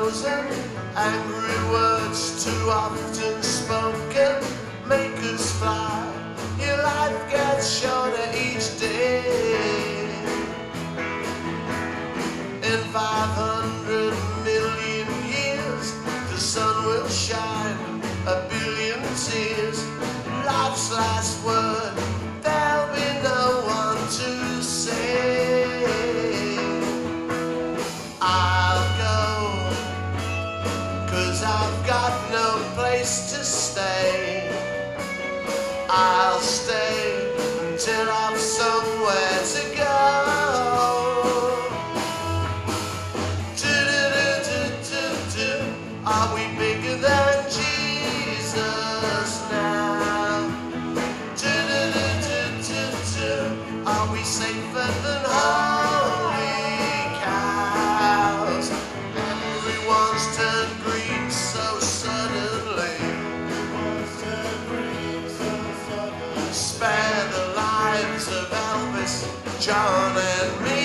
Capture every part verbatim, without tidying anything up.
thousand angry words too often spoken make us fly. Your life gets shorter each day. In five hundred million years the sun will shine a billion tears. Life's last word, there'll be no one to say. I'll go, 'cause I've got no place to stay. I'll stay until I've somewhere to go. Do-do-do-do-do-do. Are we bigger than Jesus now? Do-do-do-do-do-do. Are we safer than holy cows? Everyone's turned green so suddenly. Spare the lives of Elvis, John and me.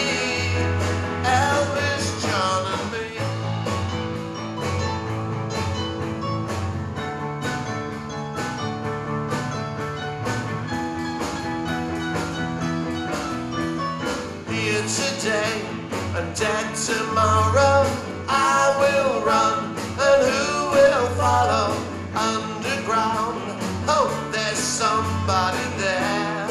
Elvis, John and me. Here today and dead tomorrow, I will run, and who will follow? Underground, oh, there's somebody there.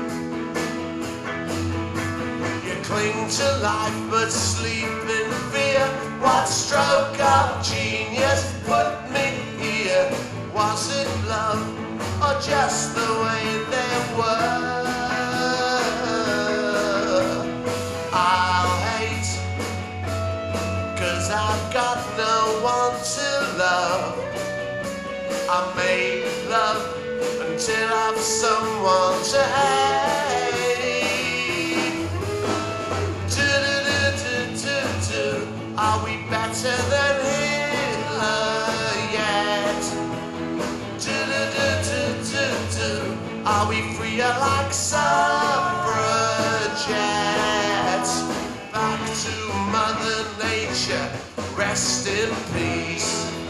You cling to life but sleep in fear. What stroke of genius put me here? Was it love or just the way they were? I'll hate, 'cause I've got no one to love. I make love until I've someone to hate. Do-do-do-do-do-do. Are we better than Hitler yet? Do-do-do-do-do-do. Are we freer like suffragettes? Back to Mother Nature, rest in peace.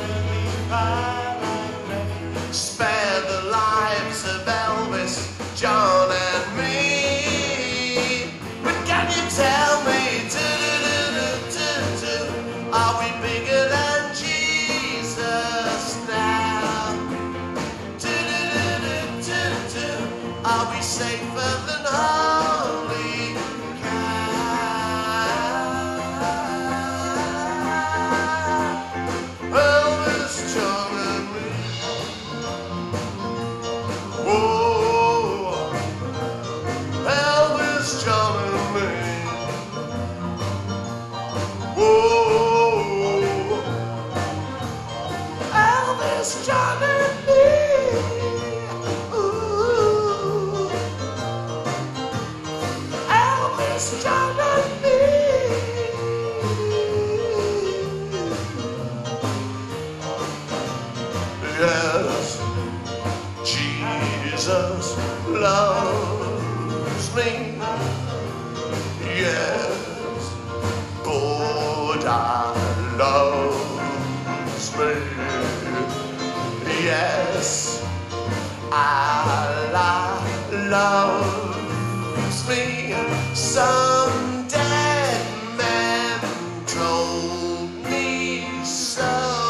Spare the lives of Elvis, John and me. But can you tell me, do-do-do-do-do-do, are we bigger than Jesus now? Do-do-do-do-do-do, are we safer than holy cow? Elvis, John and me. Whoa, Elvis, John and me. Whoa, Elvis, John and me. Ooh, Elvis, John and me. Yes, Jesus loves me. Yes, Buddha loves me. Yes, Allah loves me. Some dead man told me so.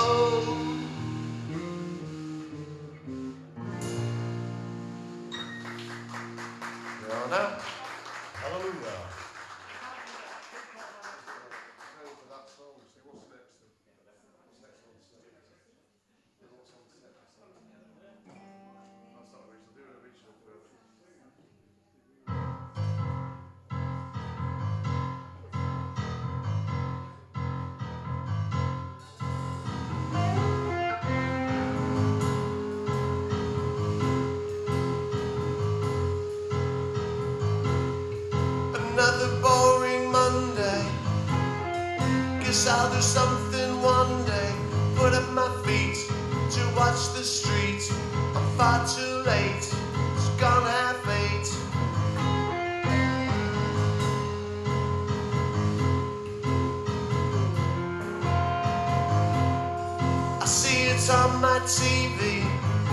Hallelujah. Another boring Monday. Guess I'll do something one day. Put up my feet to watch the street. I'm far too late. It's gone half eight. T V.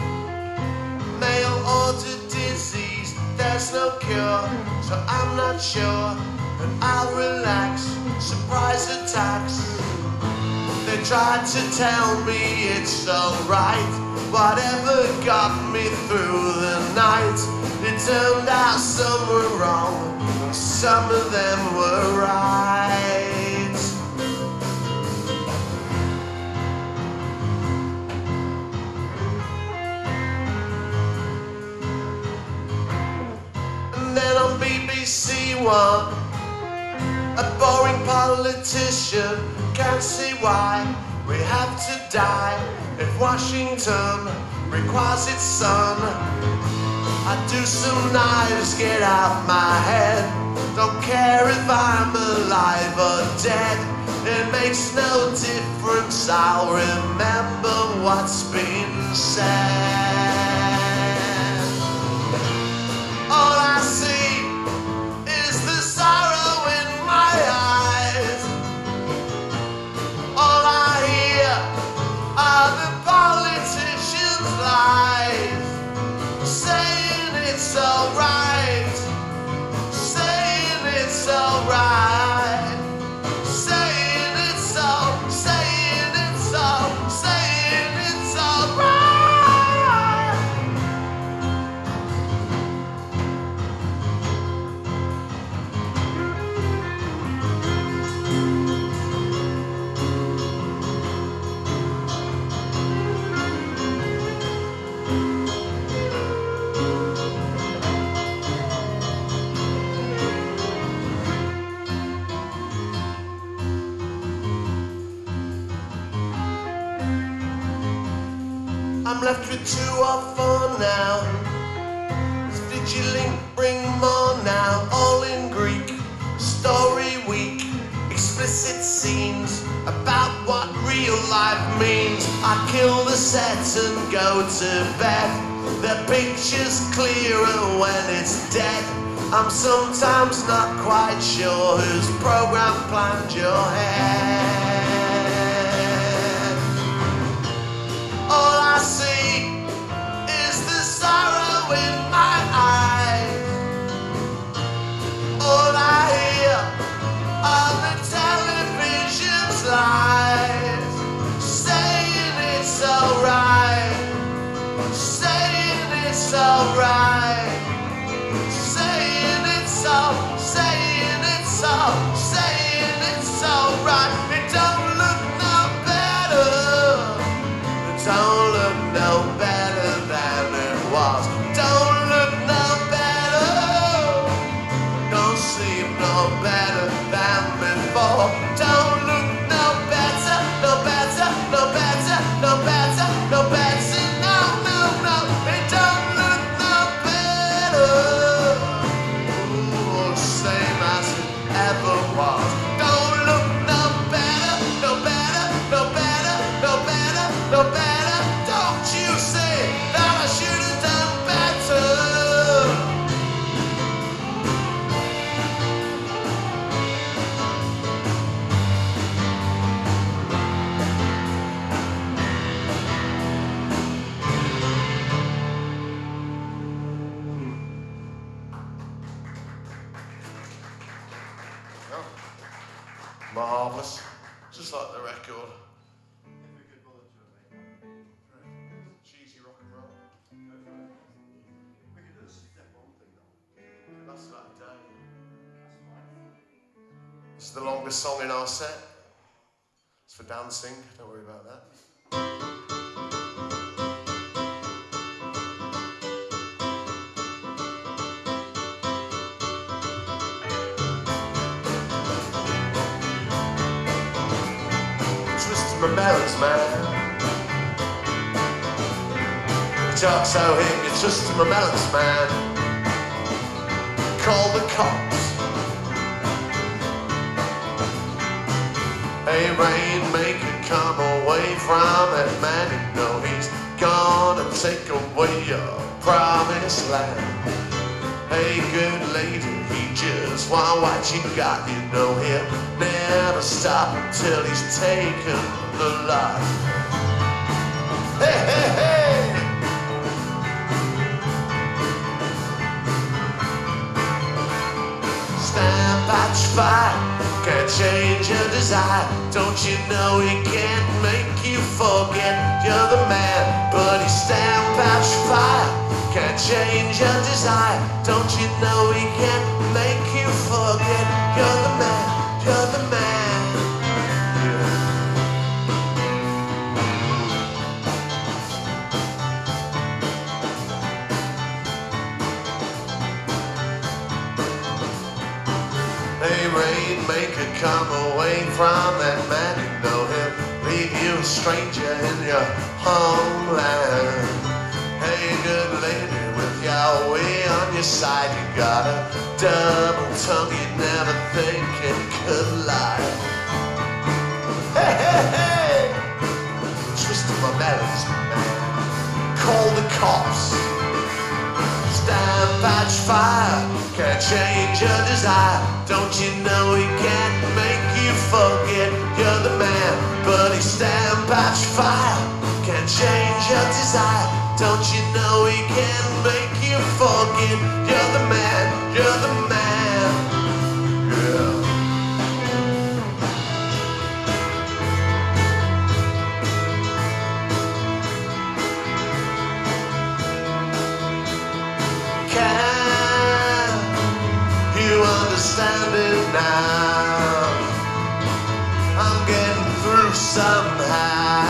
Mail-order disease, there's no cure, so I'm not sure, and I'll relax. Surprise attacks. They tried to tell me it's alright, whatever got me through the night. It turned out some were wrong, and some of them were right. And then on B B C One, a boring politician can't see why we have to die if Washington requires its son. I do some knives get out my head, don't care if I'm alive or dead. It makes no difference, I'll remember what's been said. All I see is the sorrow in my eyes. All I hear are the politicians' lies, saying it's alright, saying it's alright, saying it's all, saying it's all, saying it's alright. I'm left with two or four now. Did you link bring more now? All in Greek, story week, explicit scenes about what real life means. I kill the set and go to bed. The picture's clearer when it's dead. I'm sometimes not quite sure whose program planned your head. All I see is the sorrow in my eyes. All I hear are the television's lies, saying it's alright, saying it's alright, saying it's all, saying it's all, saying it's alright. It don't look no better. Don't look no better than it was. Don't look no better. Don't seem no better than before. Don't look no better, no better, no better, no better, no better. No, no, no. It don't look no better. Ooh, same as it ever was. Don't look no better, no better, no better, no better, no better. Don't you say that I should have done better? Oh, marvellous. Just like the record. Cheesy rock and roll. We could do a step-on thing though. That's about a day. This is the longest song in our set. It's for dancing, don't worry about that. Twisted my melons, man. Talk so hit, you twisted my melons, man. Call the cops. Hey, Rainmaker, come away from that man. You know he's gonna take away your promised land. Hey, good lady, he just want what you got. You know he'll never stop until he's taken the lot. Hey, hey, hey. Stand patch fire, can't change your desire. Don't you know he can't make you forget you're the man? But he stand patch fire, can't change your desire. Don't you know he can't make you forget you're the man, you're the man. Yeah. Hey, Rainmaker, come away from that man. You know him, leave you a stranger in your homeland. Hey, good lady, with Yahweh on your side, you got a double tongue you'd never think it could lie. Hey, hey, hey! Twisting my melons, man. Call the cops. Stand patch fire, can't change your desire. Don't you know he can't make you forget you're the man? But he stand patch fire, can't change your desire. Don't you know he can't make you forget you're the man, you're the man. Yeah. Can you understand it now? I'm getting through somehow.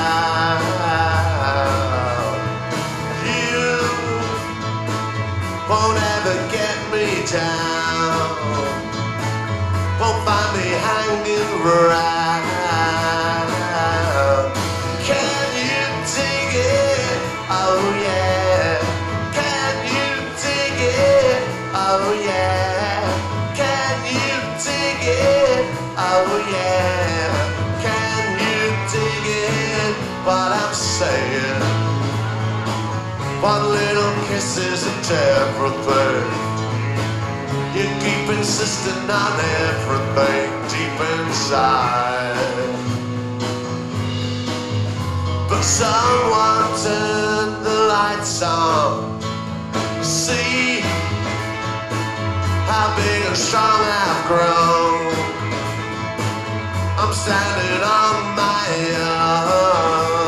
Won't ever get me down, won't find me hanging around. Can you dig it? Oh yeah. Can you dig it? Oh yeah. Can you dig it? Oh yeah. Can you dig it? What I'm saying. One little kiss isn't everything. You keep insisting on everything deep inside. But someone turned the lights on. See how big and strong I've grown. I'm standing on my own.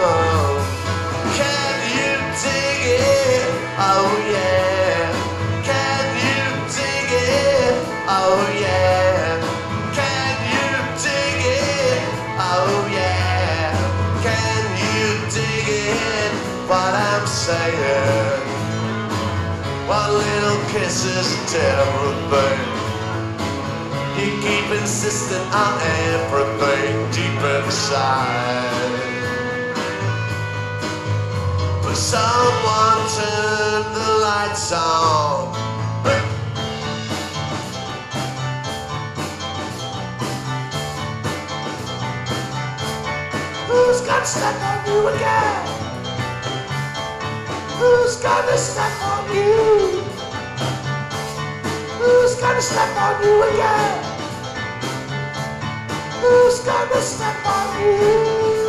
Oh yeah, can you dig it? Oh yeah, can you dig it? Oh yeah, can you dig it? What I'm saying. One little kiss isn't everything. You keep insisting on everything deep inside. But someone turned the lights on. Hey. Who's gonna step on you again? Who's gonna step on you? Who's gonna step on you again? Who's gonna step on you?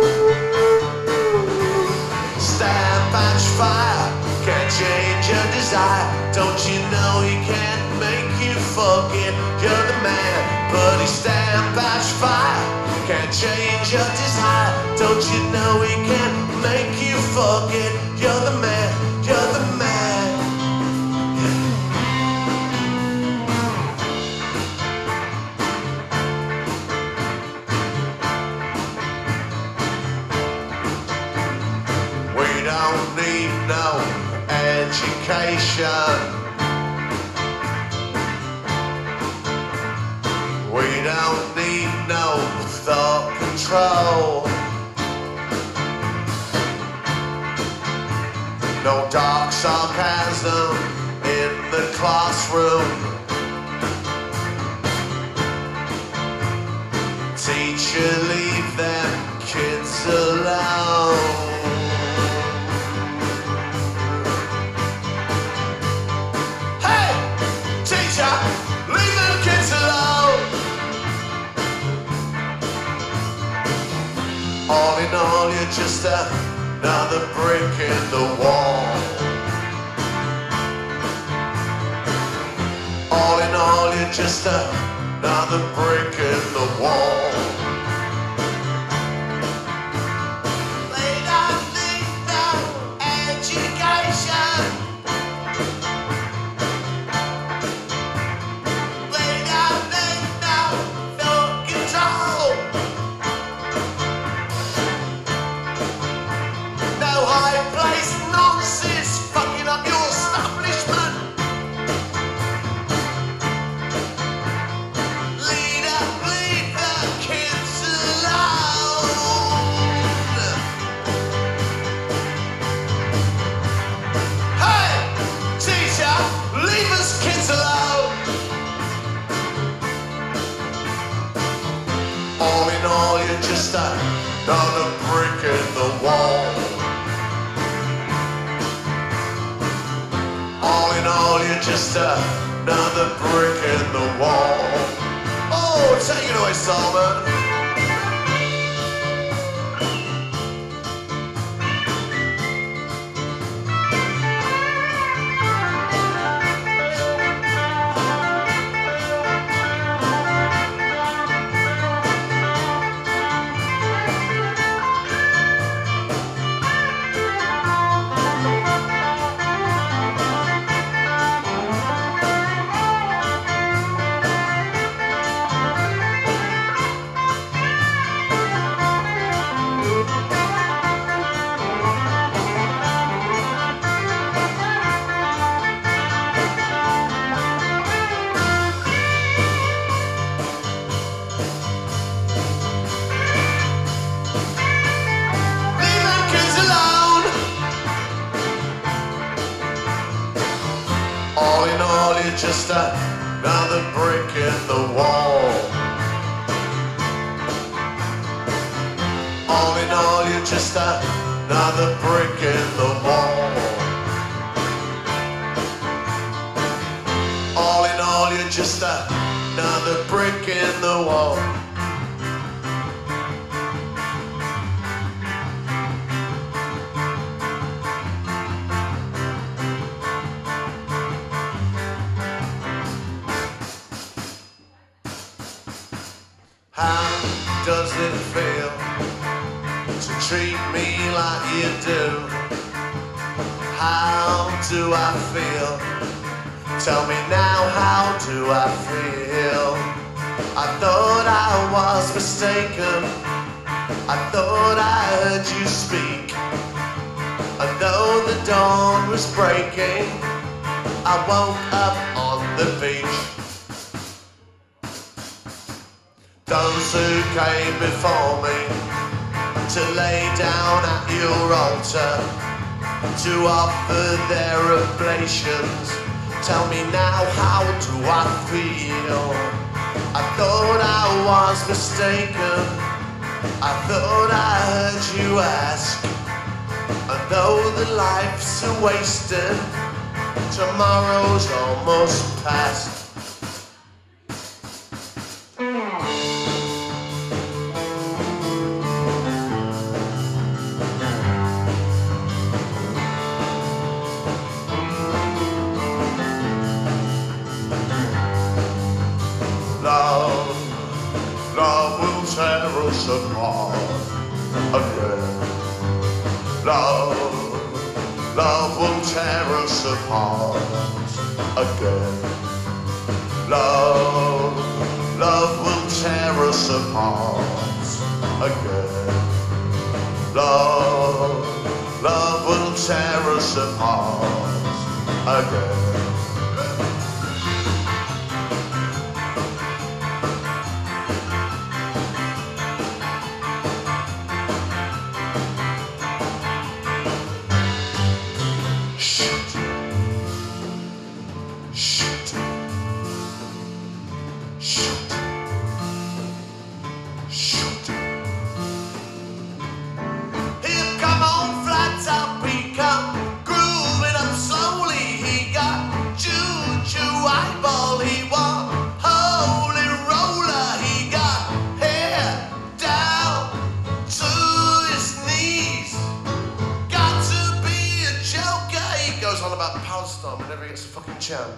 Stand patch fire, can't change your desire. Don't you know he can't make you forget you're the man? But he stand patch fire, can't change your desire. Don't you know he can't make you forget you're the man, you're the man. We don't need no education. We don't need no thought control. No dark sarcasm in the classroom. Teacher, leave them kids alone. Leave them kids alone. All in all, all, you're just another brick in the wall. All in all, you're just another brick in the wall. They don't need no education. They don't need no thought control. No high place nonsense fucking up your establishment. Leader, leave the kids alone. Hey, teacher, leave us kids alone. All in all, you're just another brick in the wall. All in all, you're just another brick in the wall. Oh, take it away, Simon. Leave the kids alone. All in all, you're just another brick in the wall. All in all, you're just another brick in the wall. All in all, you're just another brick in the wall. How does it feel to treat me like you do? How do I feel? Tell me now, how do I feel? I thought I was mistaken. I thought I heard you speak. I know the dawn was breaking. I woke up on the beach. Those who came before me to lay down at your altar, to offer their oblations. Tell me now, how do I feel? I thought I was mistaken. I thought I heard you ask. I know that life's a wasting. Tomorrow's almost past. Love, love will tear us apart again. Love, love will tear us apart again. Love, love will tear us apart again. Love, love will tear us apart again. about Palestine whenever he gets a fucking chance.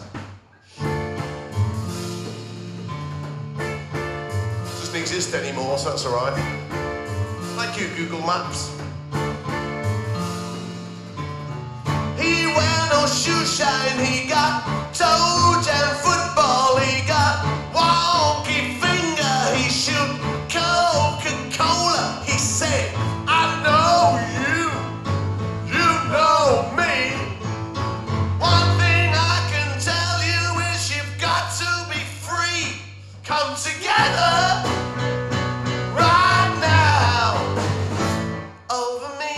Doesn't exist anymore, so that's alright. Thank you, Google Maps. He wear no shoe shine, he got toe jam football, he got wonky finger, he shoot Coca-Cola. He said, I know you, you know me. One thing I can tell you is you've got to be free. Come together right now over me.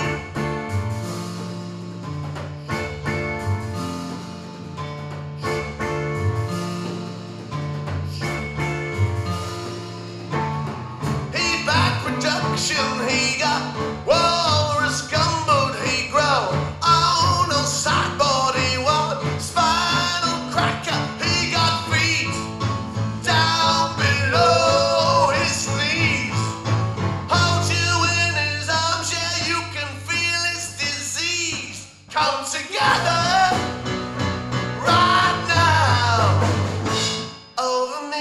He got walrus gumboot, he ground on a sideboard, he want spinal cracker, he got feet down below his knees. Hold you in his arms, yeah, you can feel his disease. Come together right now over me.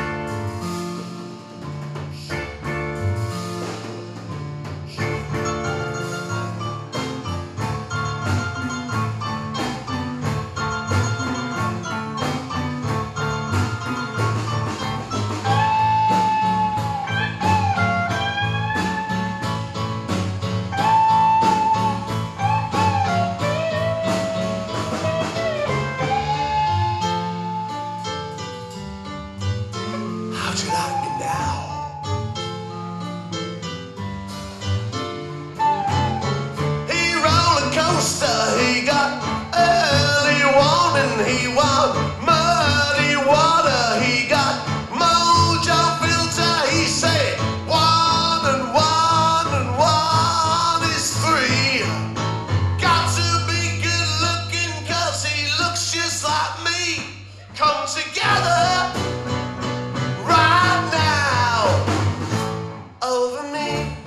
He got early warning, he want muddy water, he got mojo filter, he say one and one and one is three. Got to be good looking cause he looks just like me. Come together right now over me.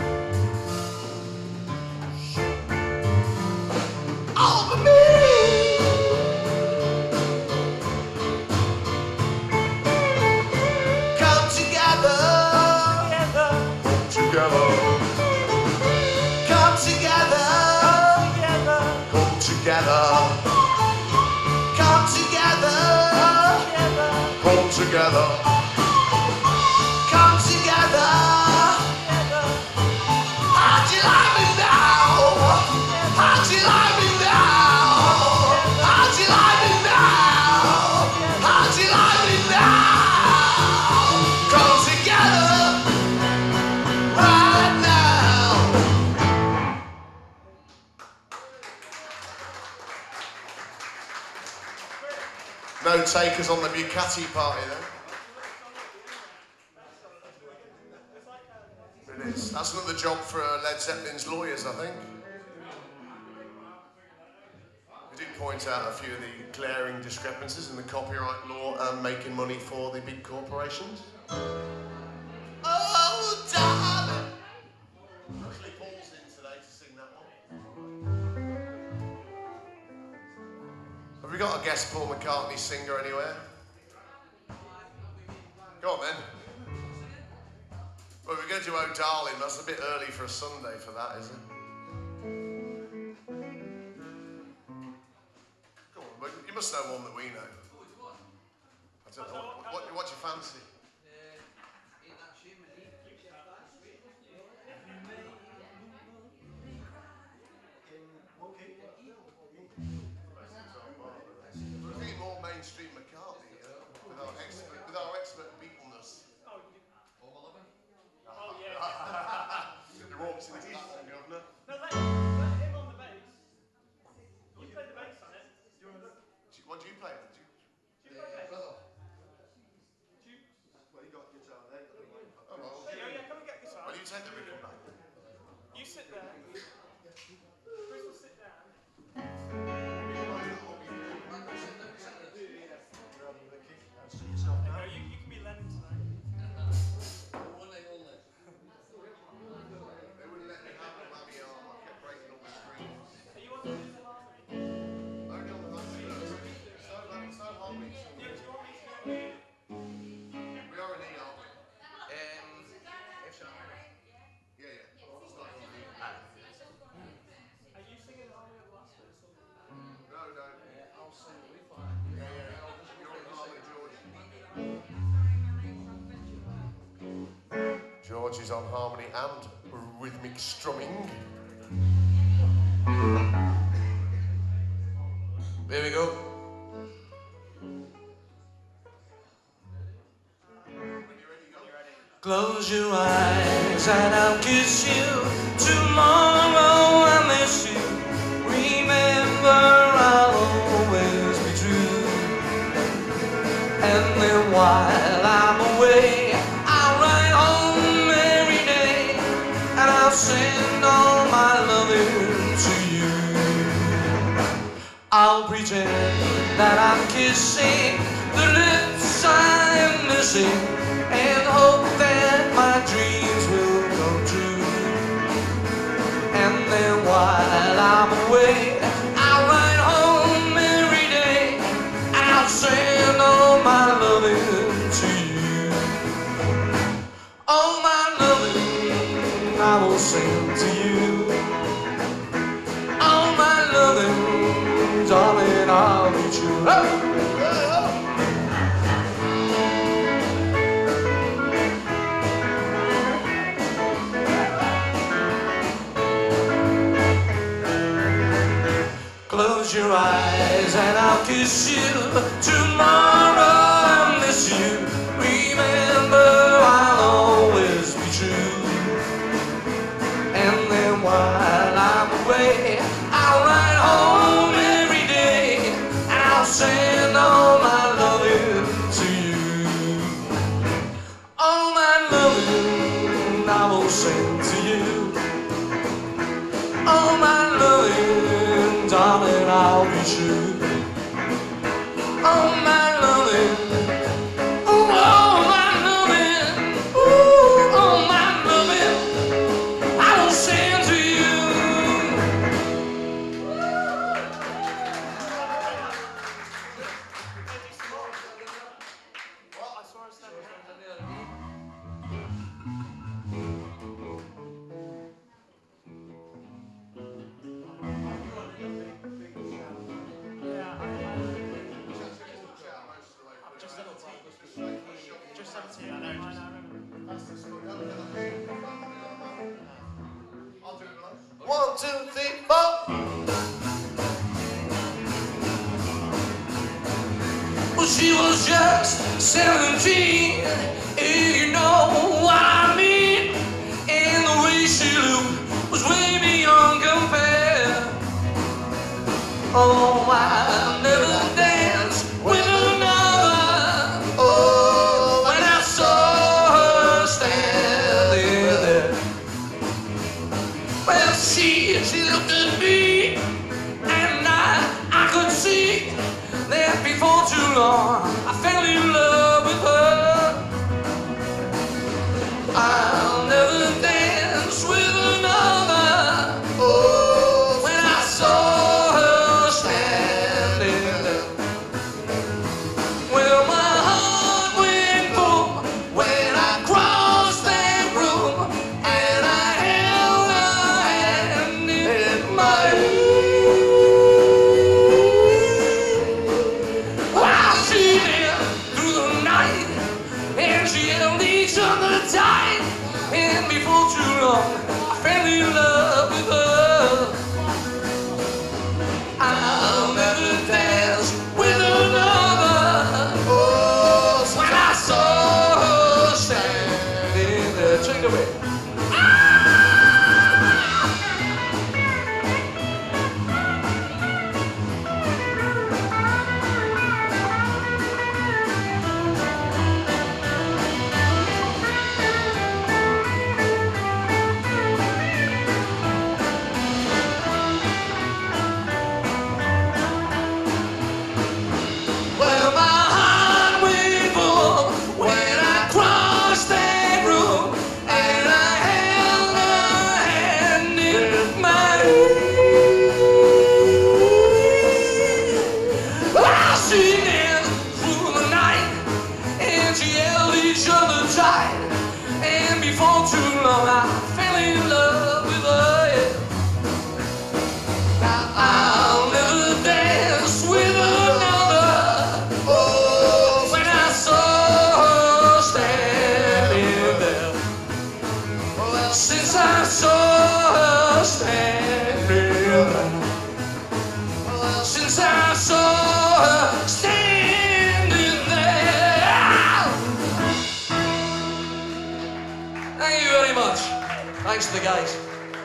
Over me. Come together. Together. Come together. Come together. Come together. Come together. Come together. How'd you like me now? How'd you like me now? How'd you like me now? How'd you like me now? Come together right now. No takers on the Bucati party then. It is. That's another job for uh, Led Zeppelin's lawyers, I think. We did point out a few of the glaring discrepancies in the copyright law and making money for the big corporations. Oh, darling! Actually, Paul's in today to sing that one. Have we got a guest Paul McCartney singer anywhere? Go on then. Well, we're going to do Oh Darling. That's a bit early for a Sunday for that, isn't it? Go on, but you must know one that we know. I don't know. What, what, what do you fancy? We're thinking more mainstream McCartney, you know, with our expert, with our expert Beatleness. Oh, yeah. You walked into that one, Governor. No, let, let him on the bass. You play the bass on it. What do you play? Do you, do you play bass? Do you, gorges on harmony and rhythmic strumming. Here we go. Close your eyes and I'll kiss you. Tomorrow I'll miss you. Remember I'll always be true. And then while I'm away, I'll ride home every day, and I'll send all my loving to you. I'll pretend that I'm kissing the lips I'm missing, and hope that my dreams will come true. And then while I'm away, I'll ride home every day, and I'll send all my loving to you. All my loving I will send to you. All my loving, darling, I'll be true. Oh! Close your eyes and I'll kiss you. Tomorrow I'll miss you. Remember I'll always be true. And then while I'm away, I'll ride home every day, and I'll send all my loving to you. All my loving I will send to you. All my loving, darling, I'll be true. Oh, my loving, oh, oh, my loving, ooh, oh, my loving, I will send to you. One, two, three, four. Well, she was just seventeen, if you know what I mean. And the way she looked was way beyond compare. Oh, I never danced with another. Oh, when I saw her standing there. Well, she, she looked at me, and I, I could see that before too long I fell in love with her. I'll never dance with another. Oh, when I saw her standing Thanks to the guys.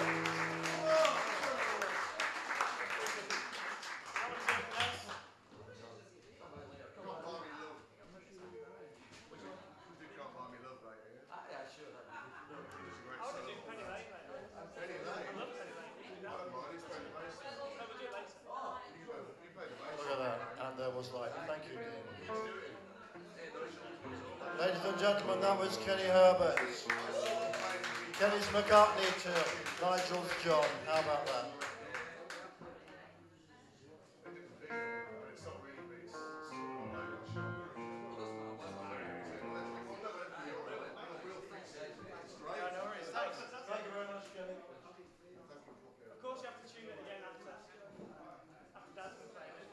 Ladies and gentlemen, that was Kenny Herbert. Kenny's Marc Marnie to Nigel's John. How about that? Thank you very much, Kenny. Of course, you have to tune it again after, after Dad's been playing it.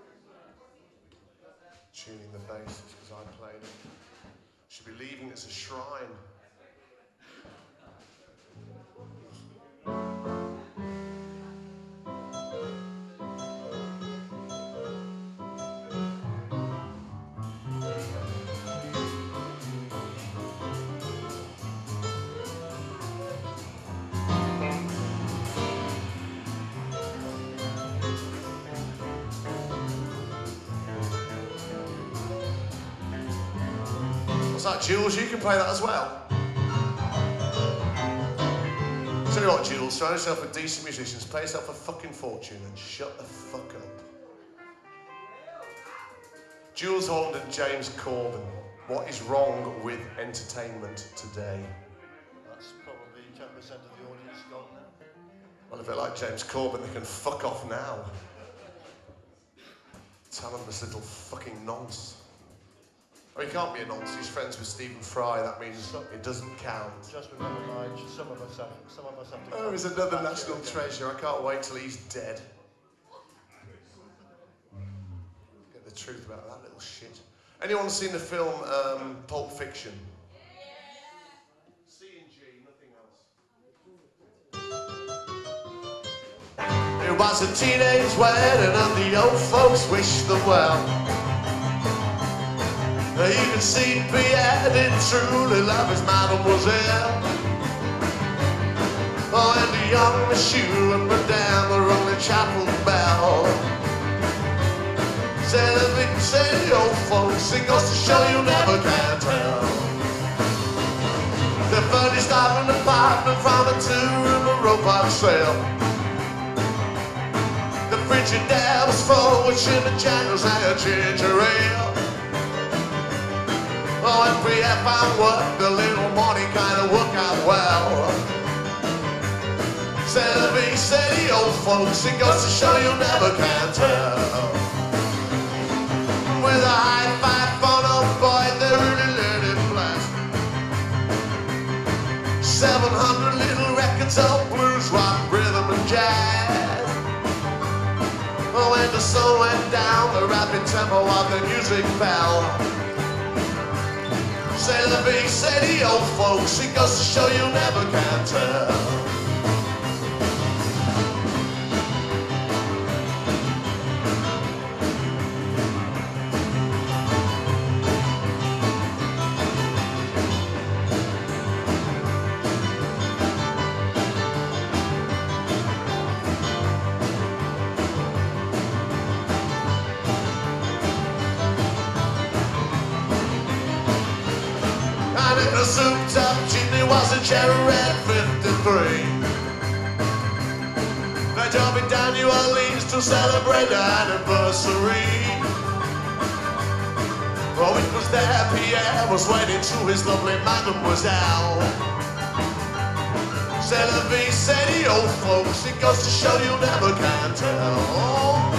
Tuning the bass because I played it. Should be leaving it's a shrine. What's that, Jules? You can play that as well. Tell you what, Jules, surround yourself with decent musicians, play yourself a fucking fortune and shut the fuck up. Jules Holland and James Corbin, what is wrong with entertainment today? That's probably ten percent of the audience gone now. Well, if they like James Corbin, they can fuck off now. Tell them this little fucking nonce. Oh, he can't be a nonce. He's friends with Stephen Fry. That means so, it doesn't count. Just remember, Nigel, some of us have, some of us have to. Oh, he's another national treasure. I can't wait till he's dead. Get the truth about that little shit. Anyone seen the film um, Pulp Fiction? C and G, nothing else. It was a teenage wedding and the old folks wished them well. You can see Pierre did truly love his mademoiselle. Oh, and the young monsieur and madame rung the chapel bell. Said the big city old folks, it goes to show you never can tell. The furnished up an apartment from a two-room robot sale. The Frigidaire was full with chimichangas and ginger ale. Oh, and Pierre found work, the little morning kind of work out well. Said the big city old folks, it goes to show you never can tell. With a high-five phono boy, they really let it blast. Seven hundred little records of blues, rock, rhythm and jazz. Oh, when the sun went down, the rapid tempo of the music fell. Say the big city old folks, it goes to show you never can tell. The souped-up chimney was a cherry red fifty-three. They drove it down New Orleans to celebrate the anniversary. Oh, it was there Pierre was waiting to his lovely mademoiselle. Said the big city old folks, it goes to show you never can tell. Oh.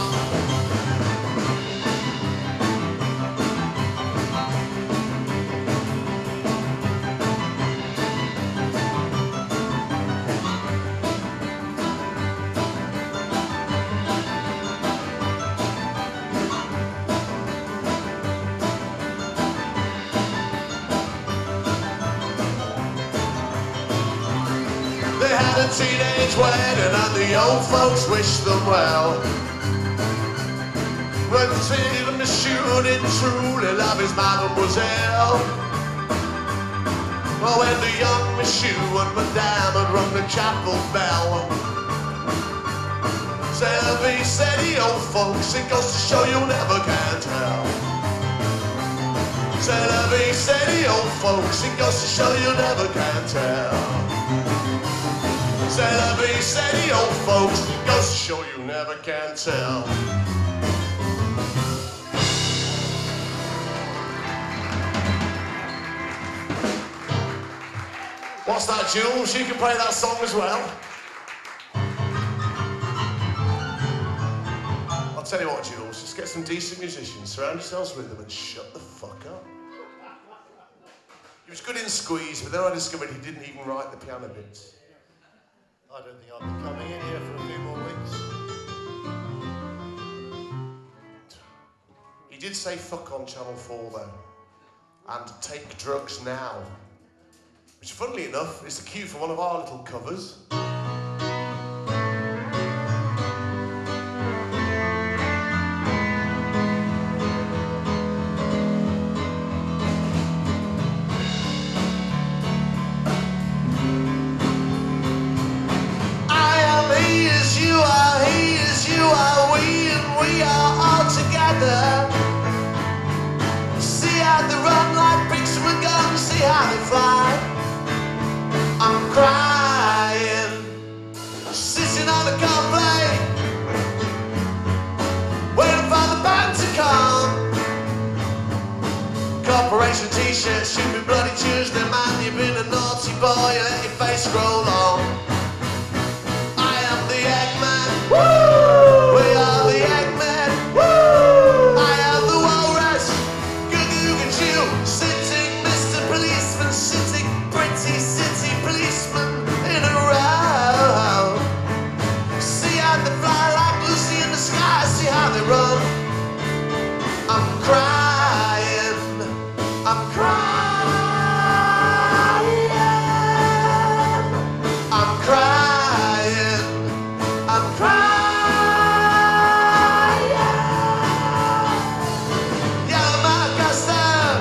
Teenage wedding and the old folks wish them well. When the monsieur did truly love his mademoiselle. Oh, when the young Miss Hugh and Madame had rung the chapel bell. Selby said, "He old folks, it goes to show you never can tell." Selby said, "He old folks, it goes to show you never can tell." Selby said, "He old folks, it goes to show you never can tell." What's that, Jules? You can play that song as well. I'll tell you what, Jules, just get some decent musicians, surround yourselves with them and shut the fuck up. He was good in Squeeze, but then I discovered he didn't even write the piano bits. I don't think I'll be coming in here for a few more weeks. He did say fuck on Channel four though, and take drugs now. Which, funnily enough, is the cue for one of our little covers. I am he is you are, he is you are, we and we are all together. See how they run like pigs from a gun, see how they fly. I'm crying, sitting on the coldplay, waiting for the band to come. Corporation t-shirt, stupid bloody Tuesday, man, you've been a naughty boy, you let your face scroll on. I am the Eggman, woo! We are the Eggmen, woo! I am the walrus, goo-goo-goo-choo, sitting Mister Policeman, sitting pretty city policeman in a row. See how they fly like Lucy in the sky, see how they run. I'm crying, I'm crying, I'm crying, I'm crying. Yellow Mark Costa,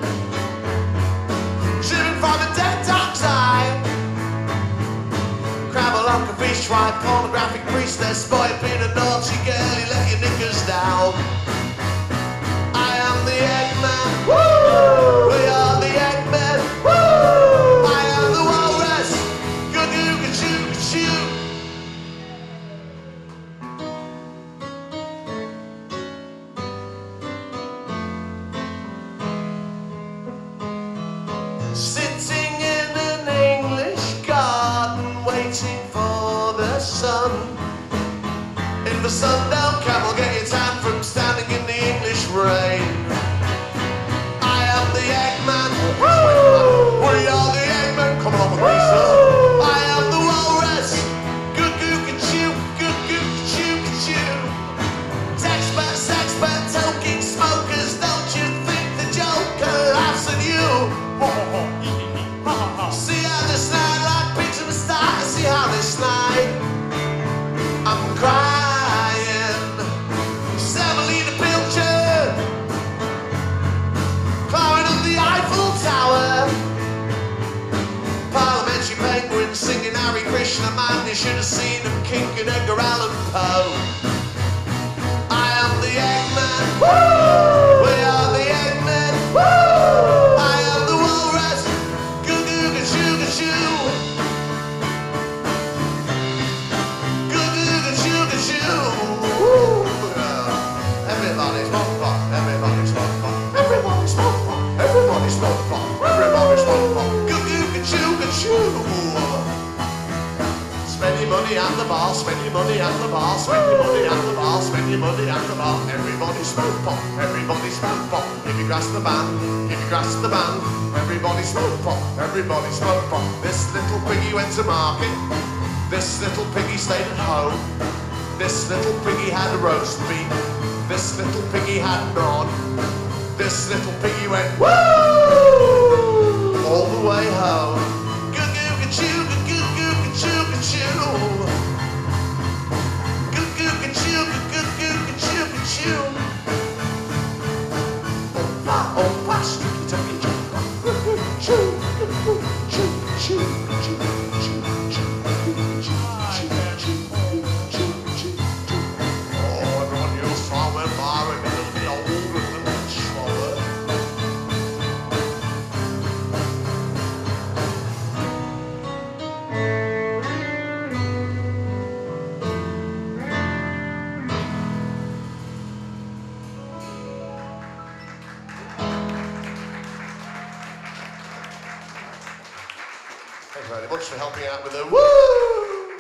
shivering from a dead dog's eye. Crabble like a fish wife, pornographic priestess, boy, being a naughty girl, you let your knickers down. I am the Eggman, woo! We are the Eggmen, woo! I am the walrus, goo-goo-goo-choo-goo-choo. Sitting in an English garden, waiting for the sun. If the sun don't come, I'll get your tan from standing in the English rain. I am the Eggman, woo! We are the Eggmen, come along with me, sir. I am the walrus, goo-goo-goo-choo, goo-goo-goo-choo-goo-choo. Sexpert, sexpert, toking smokers, don't you think the Joker laughs at you? See how they snide like pigs in the sty, see how they snide. I'm crying, Semolina Pilcher, climbing up the Eiffel Tower. Parliamentary penguins singing Hare Krishna, man, you should have seen them kinking Edgar Allan Poe. I am the Eggman, woo! We are the Eggmen, woo! I am the walrus, goo-goo-goo-choo-goo-choo. Goo-goo-goo-choo-goo-choo. Woo! Everybody smoke pot, everybody smoke pot, everybody smoke pot, everybody smoke pot, everybody smoke pot. Goo-goo-goo-choo-goo-choo. Spend your money at the bar, spend your money at the bar, spend your money at the bar, spend your money at the bar. Everybody smoke pot, everybody smoke pot. If you grass the band, if you grass the band, everybody smoke pot, everybody smoke pot. This little piggy went to market, this little piggy stayed at home. This little piggy had a roast beef, this little piggy had none. This little piggy went woo all the way home. Goo-goo-ga-choo, goo-goo-ga-choo, ga-choo. Goo-goo-ga-choo, goo-goo-ga-choo, ga-choo. Oh, pa, oh, pa, sticky, tucky, choo. Goo-goo-ga-choo, goo-goo. very much for helping out with the woo!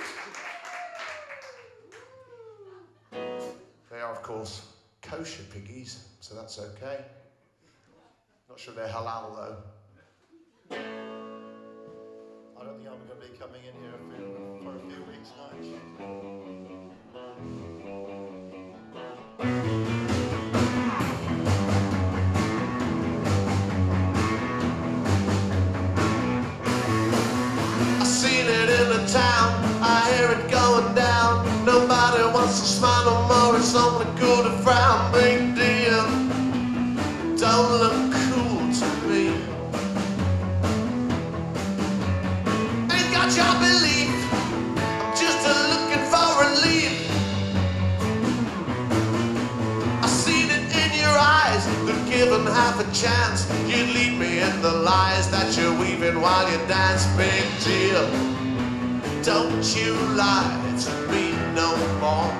They are, of course, kosher piggies, so that's okay. Not sure they're halal, though. I don't think I'm going to be coming in here for, for a few weeks, Nigel. Town, I hear it going down. Nobody wants to smile no more. It's only good to frown. Big deal, don't look cool to me. Ain't got your belief. I'm just a looking for relief. I seen it in your eyes that given half a chance, you'd lead me in the lies that you're weaving while you dance. Big deal, don't you lie to me no more.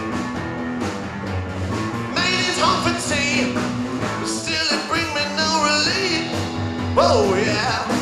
Ladies home for tea, but still it bring me no relief. Oh yeah.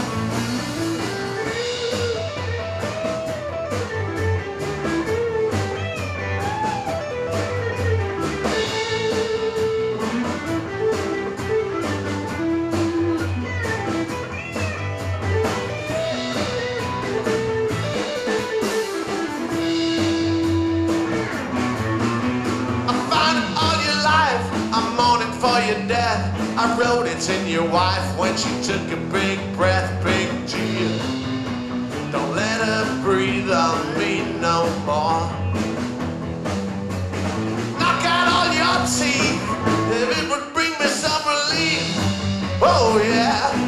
For your death, I wrote it in your wife when she took a big breath. Big deal, don't let her breathe on me no more. Knock out all your teeth if it would bring me some relief. Oh yeah.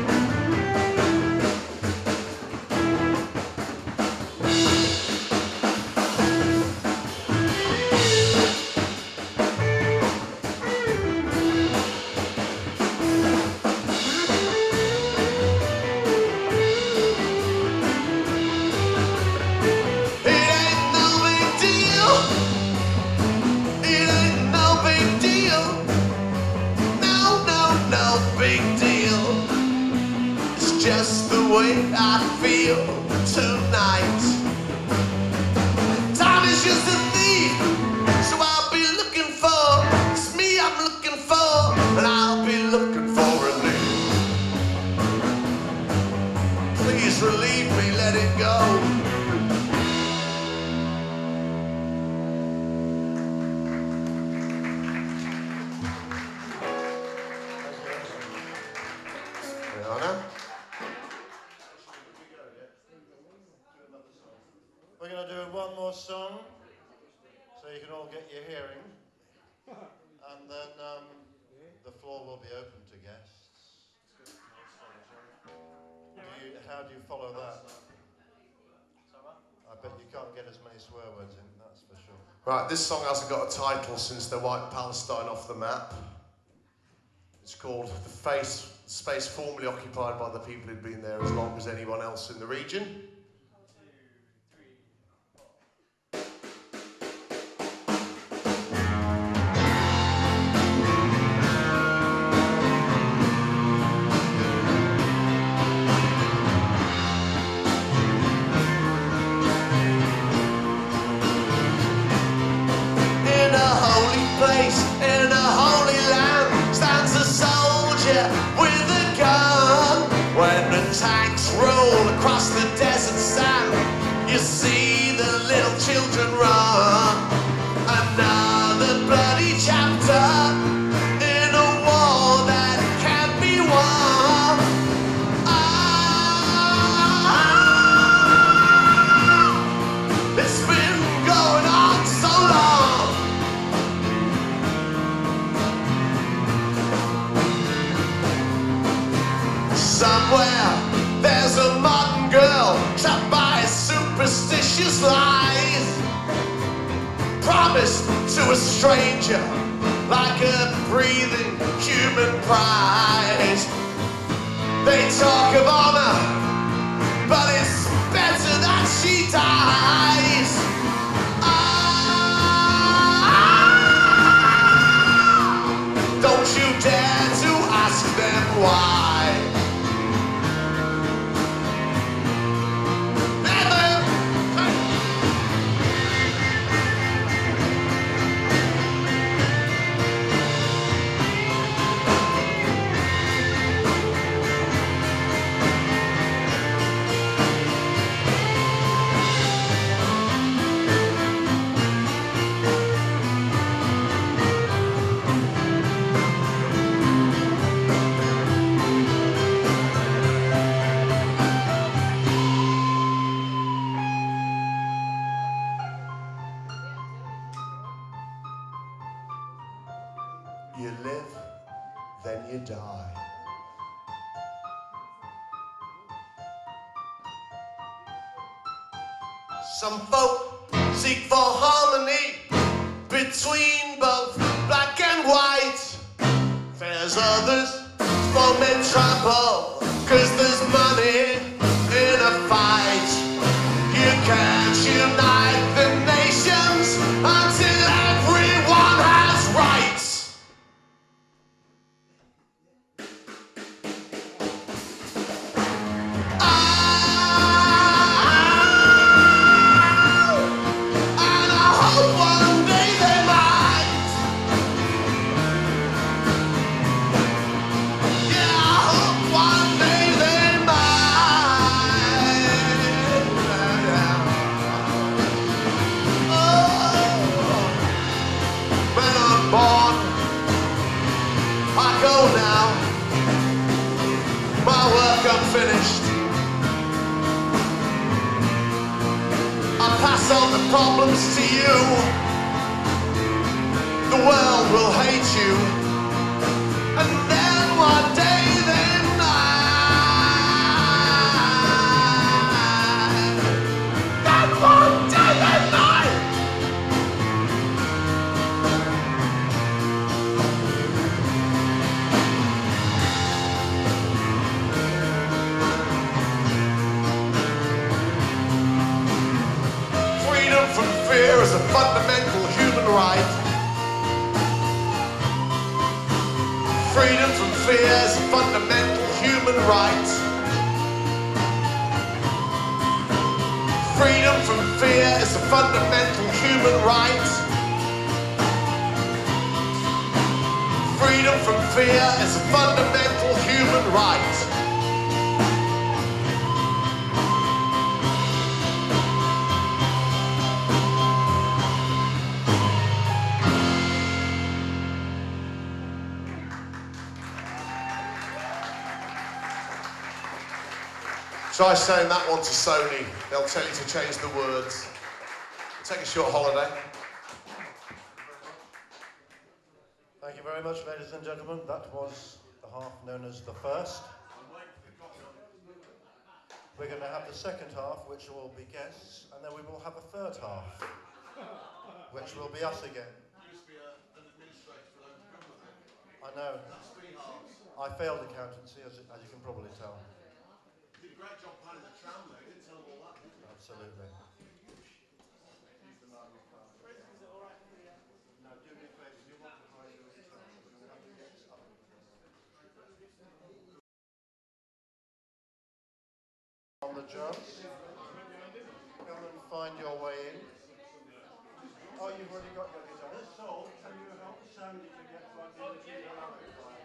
I feel tonight. Time is just a thief, so I'll be looking for, it's me I'm looking for, and I'll be looking for relief. Please relieve me, let it go. We're going to do one more song, so you can all get your hearing, and then um, the floor will be open to guests. Do you, how do you follow that? I bet you can't get as many swear words in, that's for sure. Right, this song hasn't got a title since they wiped Palestine off the map. It's called The Face, Space Formerly Occupied by the People who'd been there as long as anyone else in the region. In a holy land stands a soldier with a gun. When the tanks roll across the desert sand, you see the little children run. Another bloody chapter in a war that can't be won. Ah, it's been going on so long. Somewhere there's a modern girl trapped by superstitious lies, promised to a stranger like a breathing human prize. They talk of honor, but it's better that she dies. Ah, don't you dare to ask them why. You live, then you die. Some folk seek for harmony between both black and white. There's others for men trample, cause there's money in a fight. You can't unite the nations until everyone has rights. Finished. I pass on the problems to you. The world will hate you, and then one day then I, then one day then I. Fear is a fundamental human right. Freedom from fear is a fundamental human right. Freedom from fear is a fundamental human right. Freedom from fear is a fundamental human right. Try saying that one to Sony. They'll tell you to change the words. Take a short holiday. Thank you very much, ladies and gentlemen. That was the half known as the first. We're going to have the second half, which will be guests, and then we will have a third half, which will be us again. I know. I failed accountancy, as, as you can probably tell. Great job planning the tram though, didn't tell them all that. Absolutely. Now do me a favour, if you want to hide your tram, you'll have to get this up. On the drums. Come and find your way in. Oh, you've already got your guitar. So, can you help Sandy to get plugged into your amplifier?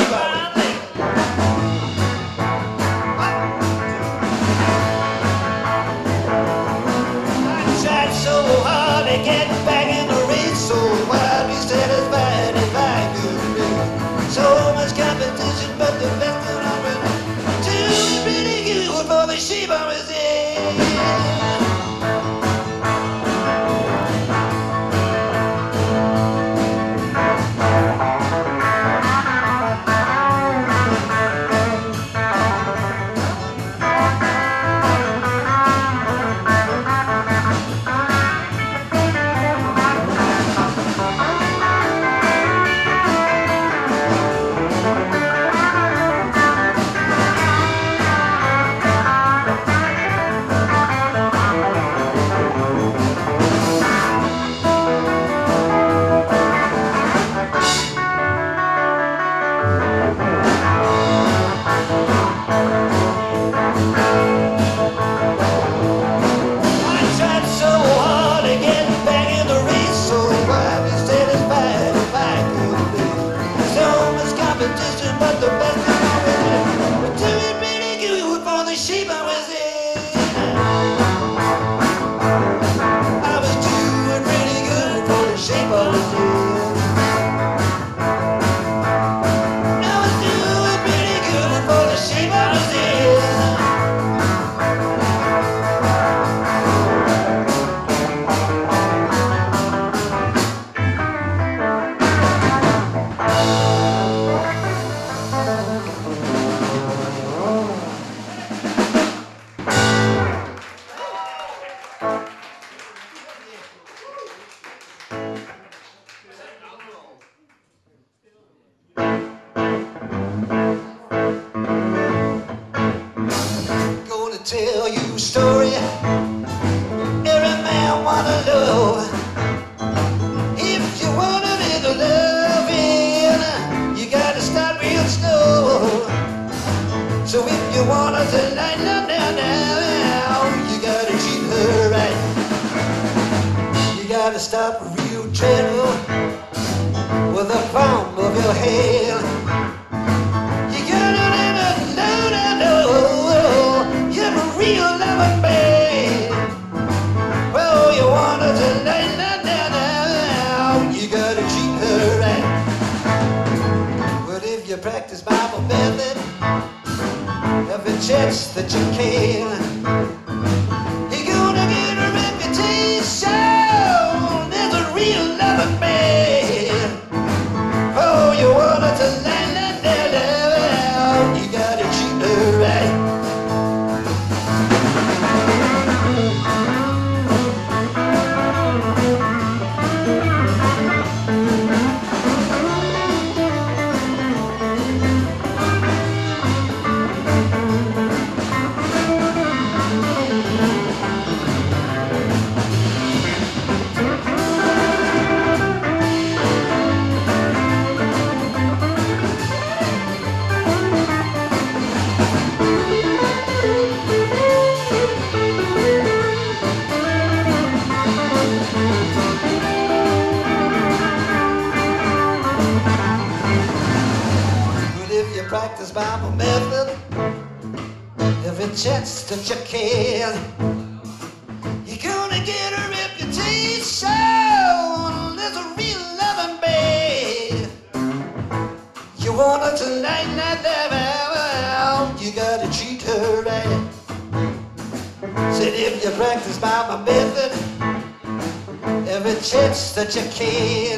That you can,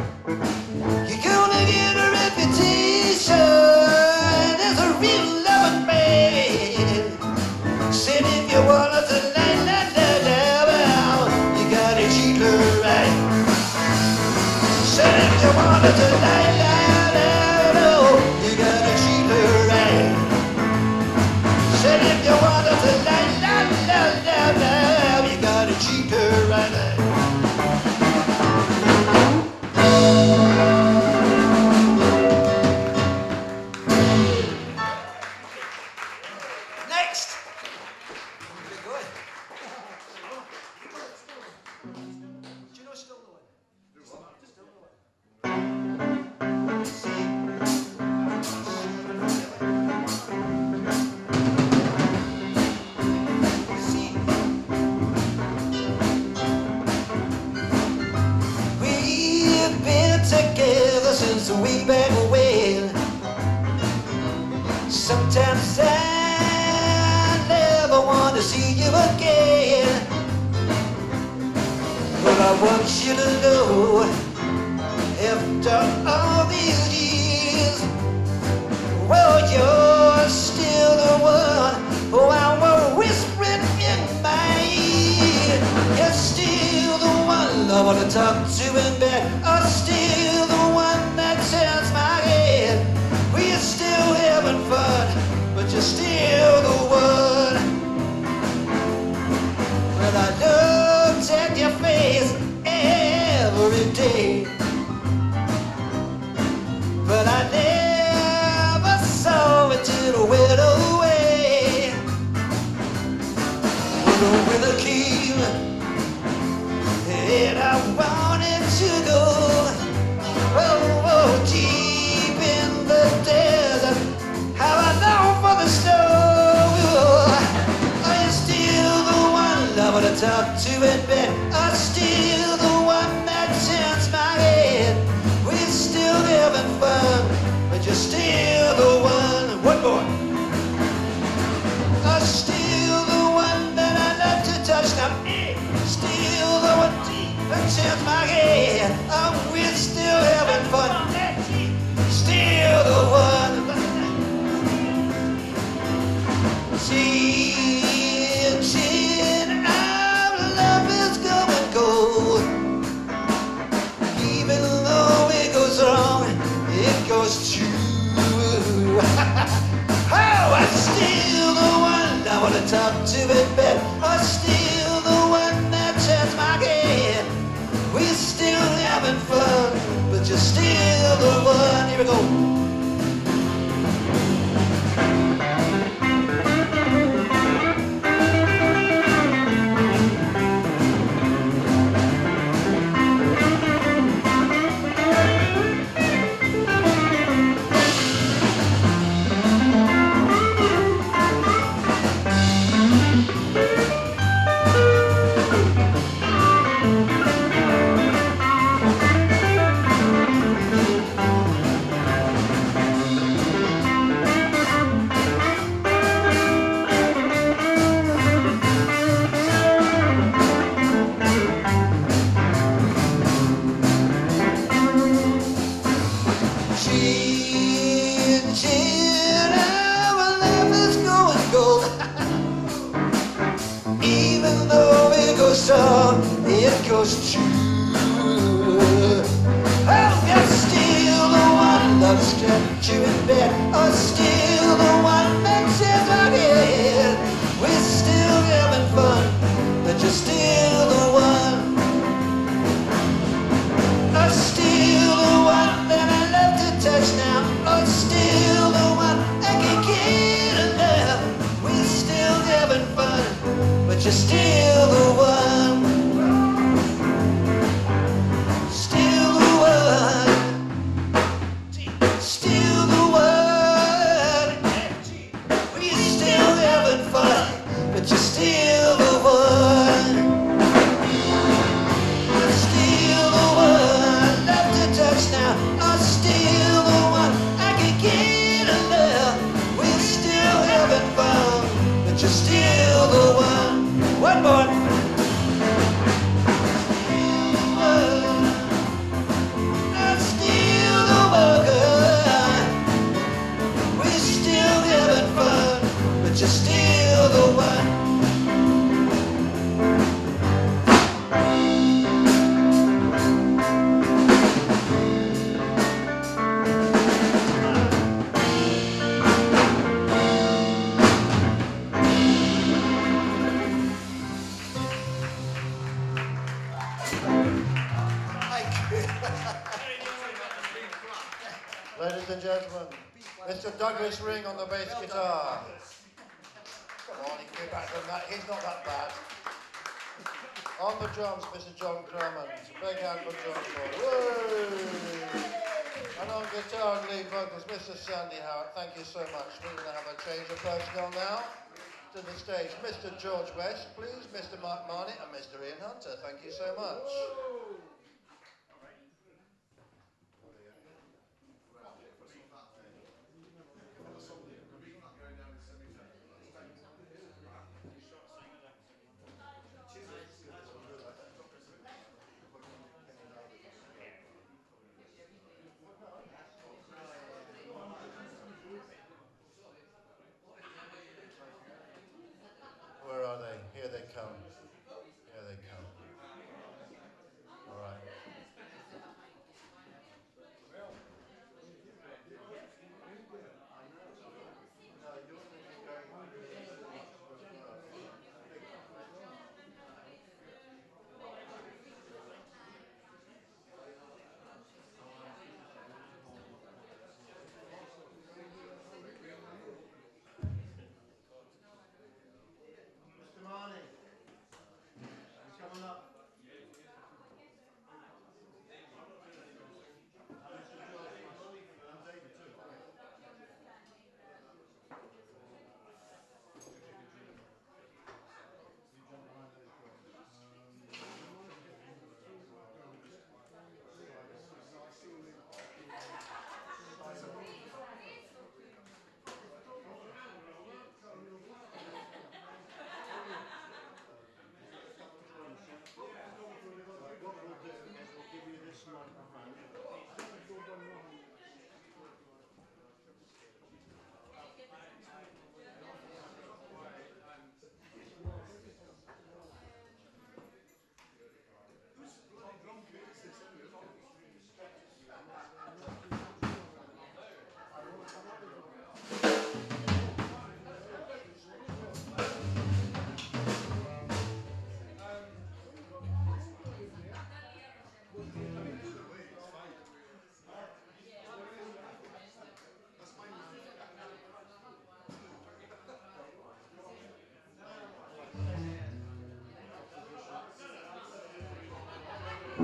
you're gonna get a reputation as a real loving man. Said if you wanted to lie, lie, lie, lie, well, you gotta treat her right. Said if you wanted to lie, lie, lie, no, you gotta treat her right. Said if you wanted to lie, lie, lie, lie, lie, you gotta treat her right. so way back when. Sometimes I never want to see you again, but I want you to know, after all these years, well, you're still the one who I was whispering in my ear. You're still the one I want to talk to in bed. I'm still the one that turns my head. We're still having fun, but you're still the one. But I looked at your face every day, but I never saw it till it went away. When the winter came and I wanted to go, oh, oh, deep in the desert, how I long for the snow. Are you still the one I want to talk to in bed? Are you still the one that turns my head? We're still having fun, but you're still the one. One more. I'm still the one that I love to touch now. Still the one that turns my head. Oh, we're still having fun. Still the one. Chin, chin, our love is going cold. Even though it goes wrong, it goes true. Oh, I'm still the one I want to talk to in bed. I'm still the one that turns my head. We're still having fun, but you're still the one. Here we go. It goes true. Oh, you're still the one that stretch you in bed. Oh, still the one that says I'm here. We're still having fun, but you're still the one. Oh, still the one that I love to touch now. Oh, still the one I can get enough. We're still having fun, but you're still the one. Ladies and gentlemen, Mister Douglas Ring on the bass guitar. Come on, he can go back from that. He's not that bad. On the drums, Mister John Crammond. Big hand for John. Woo! And on guitar and lead vocals, Mister Sandy Howitt. Thank you so much. We're going to have a change of personnel now. To the stage, Mister George West, please, Mister Marc Marnie and Mister Ian Hunter. Thank you so much.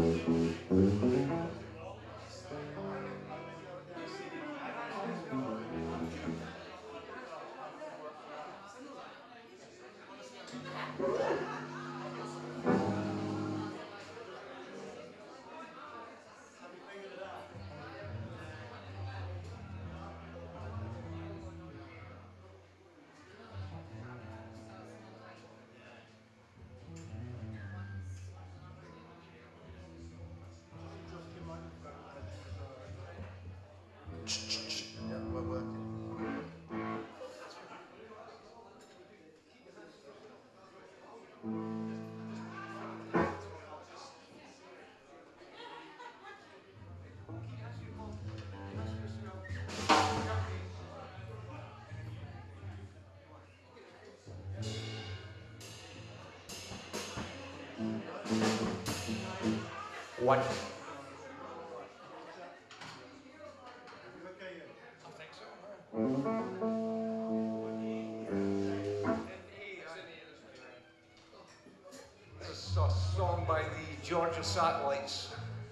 Yeah, we're working. One. This is a song by the Georgia Satellites.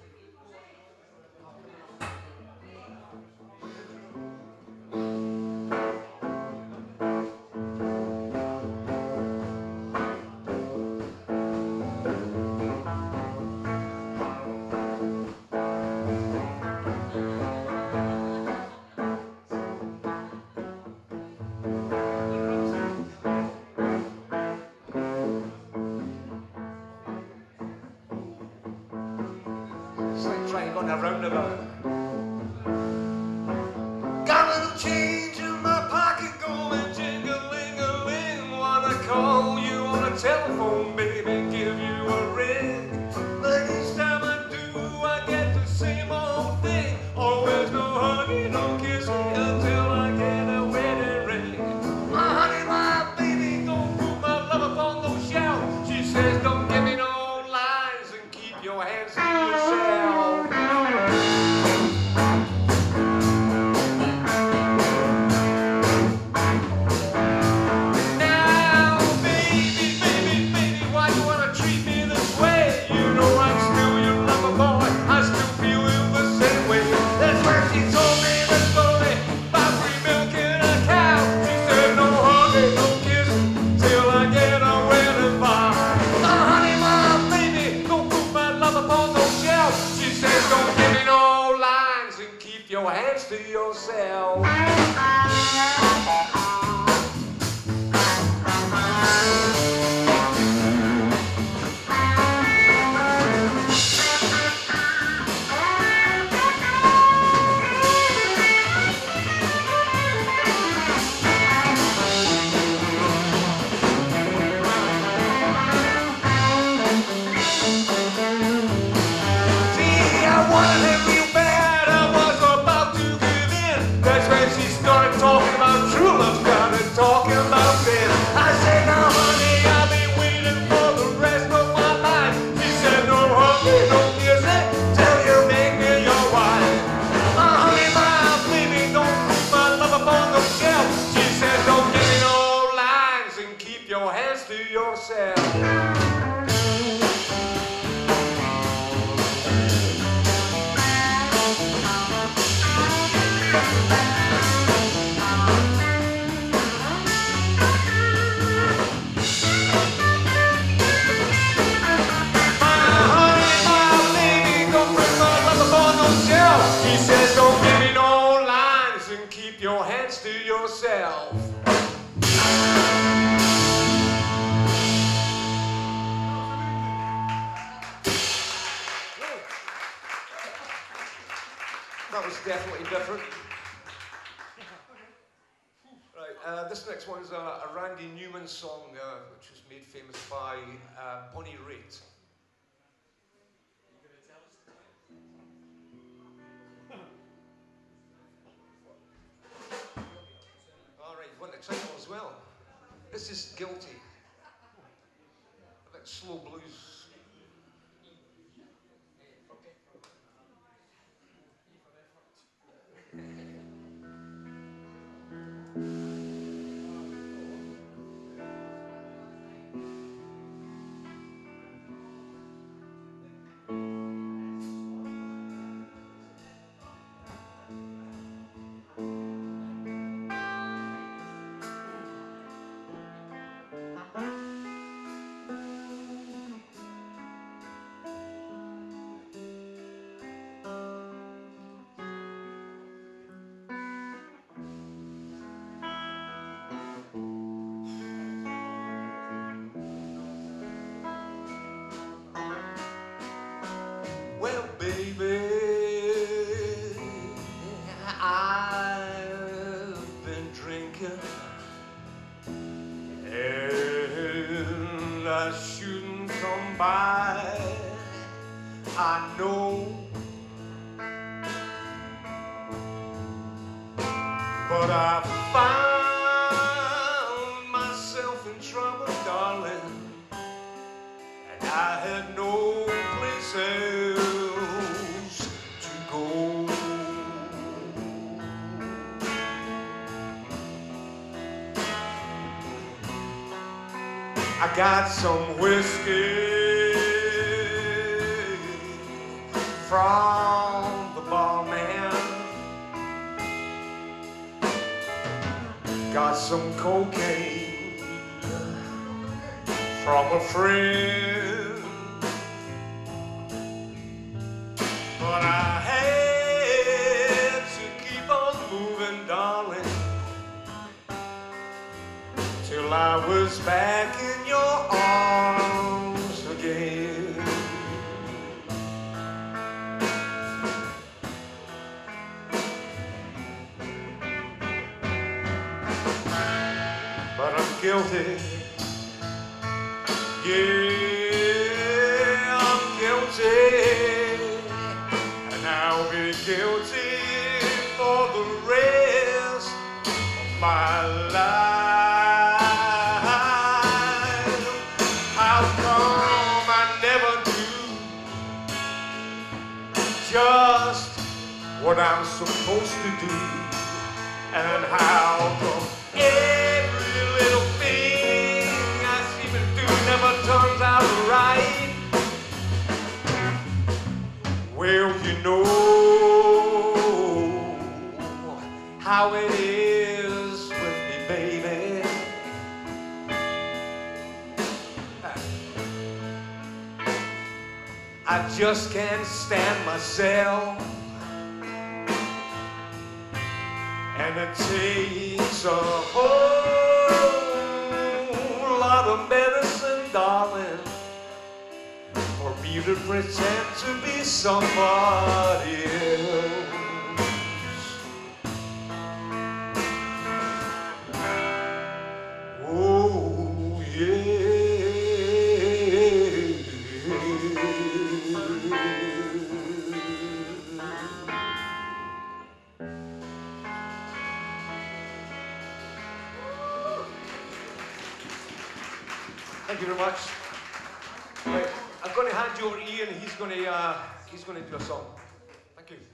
It's like trying on a roundabout. Got a little change in my pocket going jing-a-ling-a-ling. Wanna call you on a telephone, baby, give you a ring. But each time I do, I get the same old thing. Always no hugging, no kissing until I get a wedding ring. My honey, my baby, don't put my love upon no shelf. She says, don't give me no lines and keep your hands to yourself. Now, baby, baby, baby, why you wanna treat me this way? You know I'm still your lover boy, I still feel you the same way. That's where she told me the story about free milking a cow. She said no hugging, no kissing till I get a wedding vow. Oh, honey, my baby, don't put my love upon no shelf. She says don't give me no lines and keep your hands to yourself. See, I wanted him real bad, I was about to give in. That's when she started talking about true love, started talking about sin. I said, now honey, I've been waiting for the rest of my life. She said, no hugging, no kissing, till you make me your wife. My honey, my baby, don't put my love upon the shelf. She said, don't give me no lines and keep your hands to yourself. He says, don't give me no lines and keep your hands to yourself. That was definitely different. Right, uh, this next one's a, a Randy Newman song, uh, which was made famous by uh, Bonnie Raitt. All right, you want the title as well? This is Guilty. A bit slow blues. Thank But I found myself in trouble, darling, and I had no place else to go. I got some whiskey from the barman, got some cocaine from a friend, but I had to keep on moving, darling, till I was back in your arms again. But I'm guilty, yeah, I'm guilty, and I'll be guilty for the rest of my life. How come I never do just what I'm supposed to do? And how come every little thing I seem to do never turns out right? Well, you know how it is with me, baby. I just can't stand myself, and it takes a whole lot of medicine, darling, for me to pretend to be somebody else. Oh, yeah. Thank you very much. Right, I'm going to hand you over to Ian. He's going to uh, he's going to do a song. Thank you.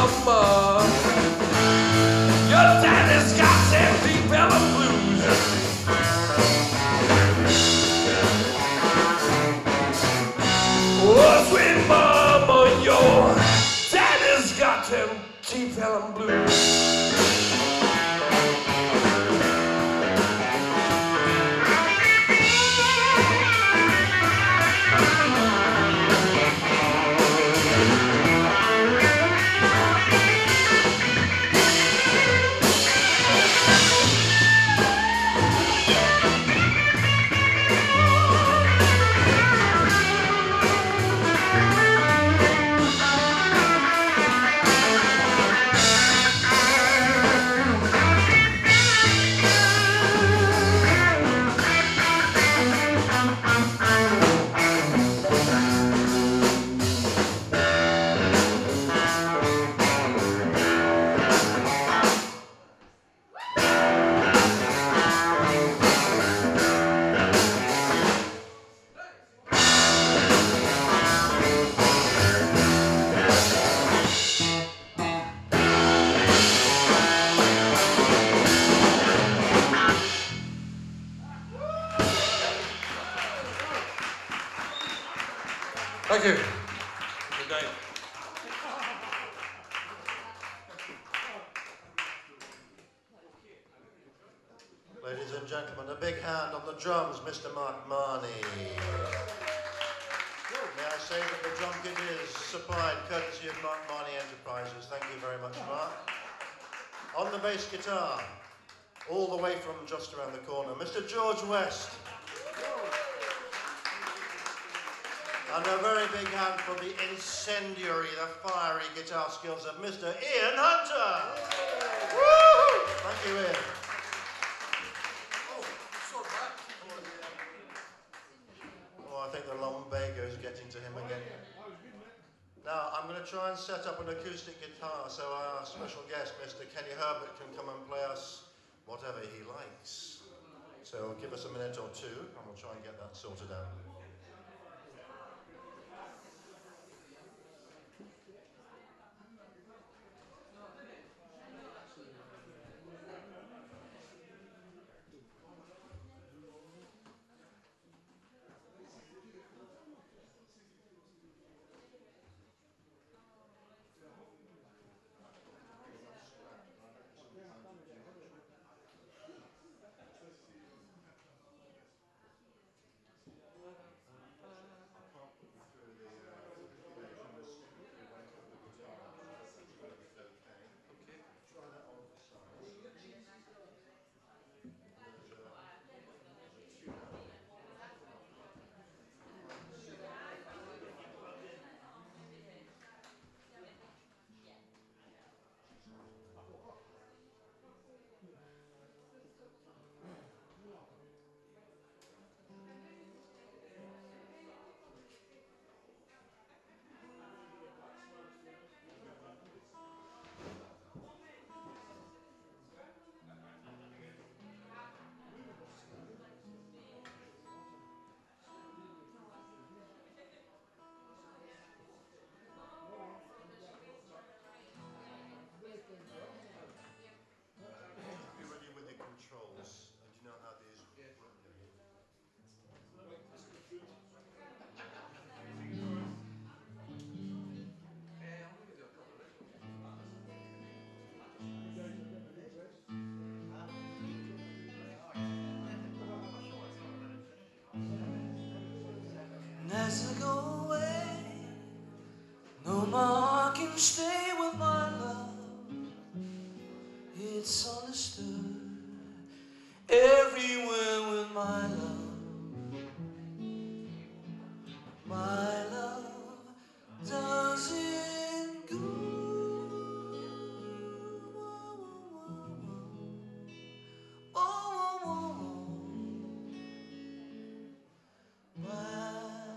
mama. Your daddy's got them deep elbow blues. Oh, sweet mama, your daddy's got them deep elbow blues. Thank you. Good night. Ladies and gentlemen, a big hand on the drums, Mister Marc Marnie. May I say that the drum kit is supplied courtesy of Marc Marnie Enterprises. Thank you very much, Mark. On the bass guitar, all the way from just around the corner, Mister George West. And a very big hand for the incendiary, the fiery guitar skills of Mister Ian Hunter. Woo! Thank you, Ian. Oh, I think the lumbago is getting to him again. Now, I'm going to try and set up an acoustic guitar so our special guest, Mister Kenny Herbert, can come and play us whatever he likes. So give us a minute or two, and we'll try and get that sorted out. As I go away, no more can stay with my love. It's understood everywhere with my love. My love doesn't go. Oh, oh, oh, oh. My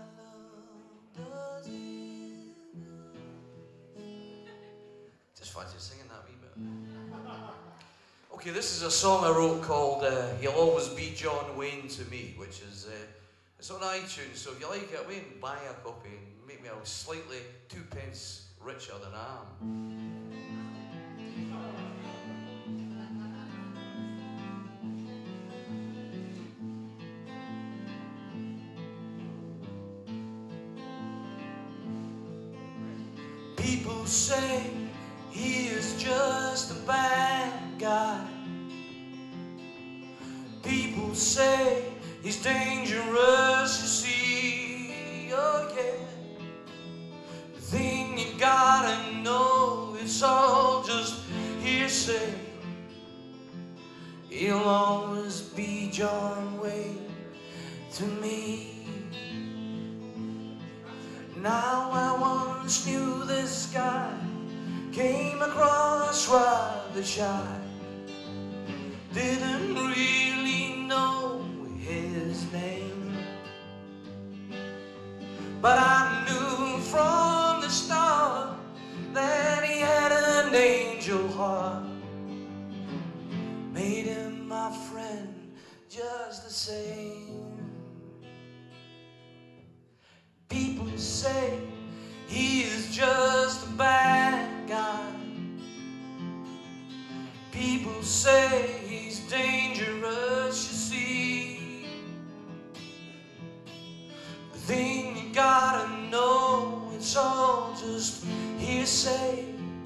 just fancy singing that wee bit. Okay, this is a song I wrote called uh, He'll Always Be John Wayne to Me, which is uh, it's on iTunes, so if you like it, I won't buy a copy and make me a slightly two pence richer than I am. say he is just a bad guy. People say he's dangerous, you see, oh yeah. The thing you gotta know, it's all just hearsay. He'll always be John Wayne to me. Now I once knew this guy, came across rather shy, didn't really know his name, but I knew from the start that he had an angel heart, made him my friend just the same. People say he is just a bad guy. People say he's dangerous, you see. The thing you gotta know, it's all just hearsay.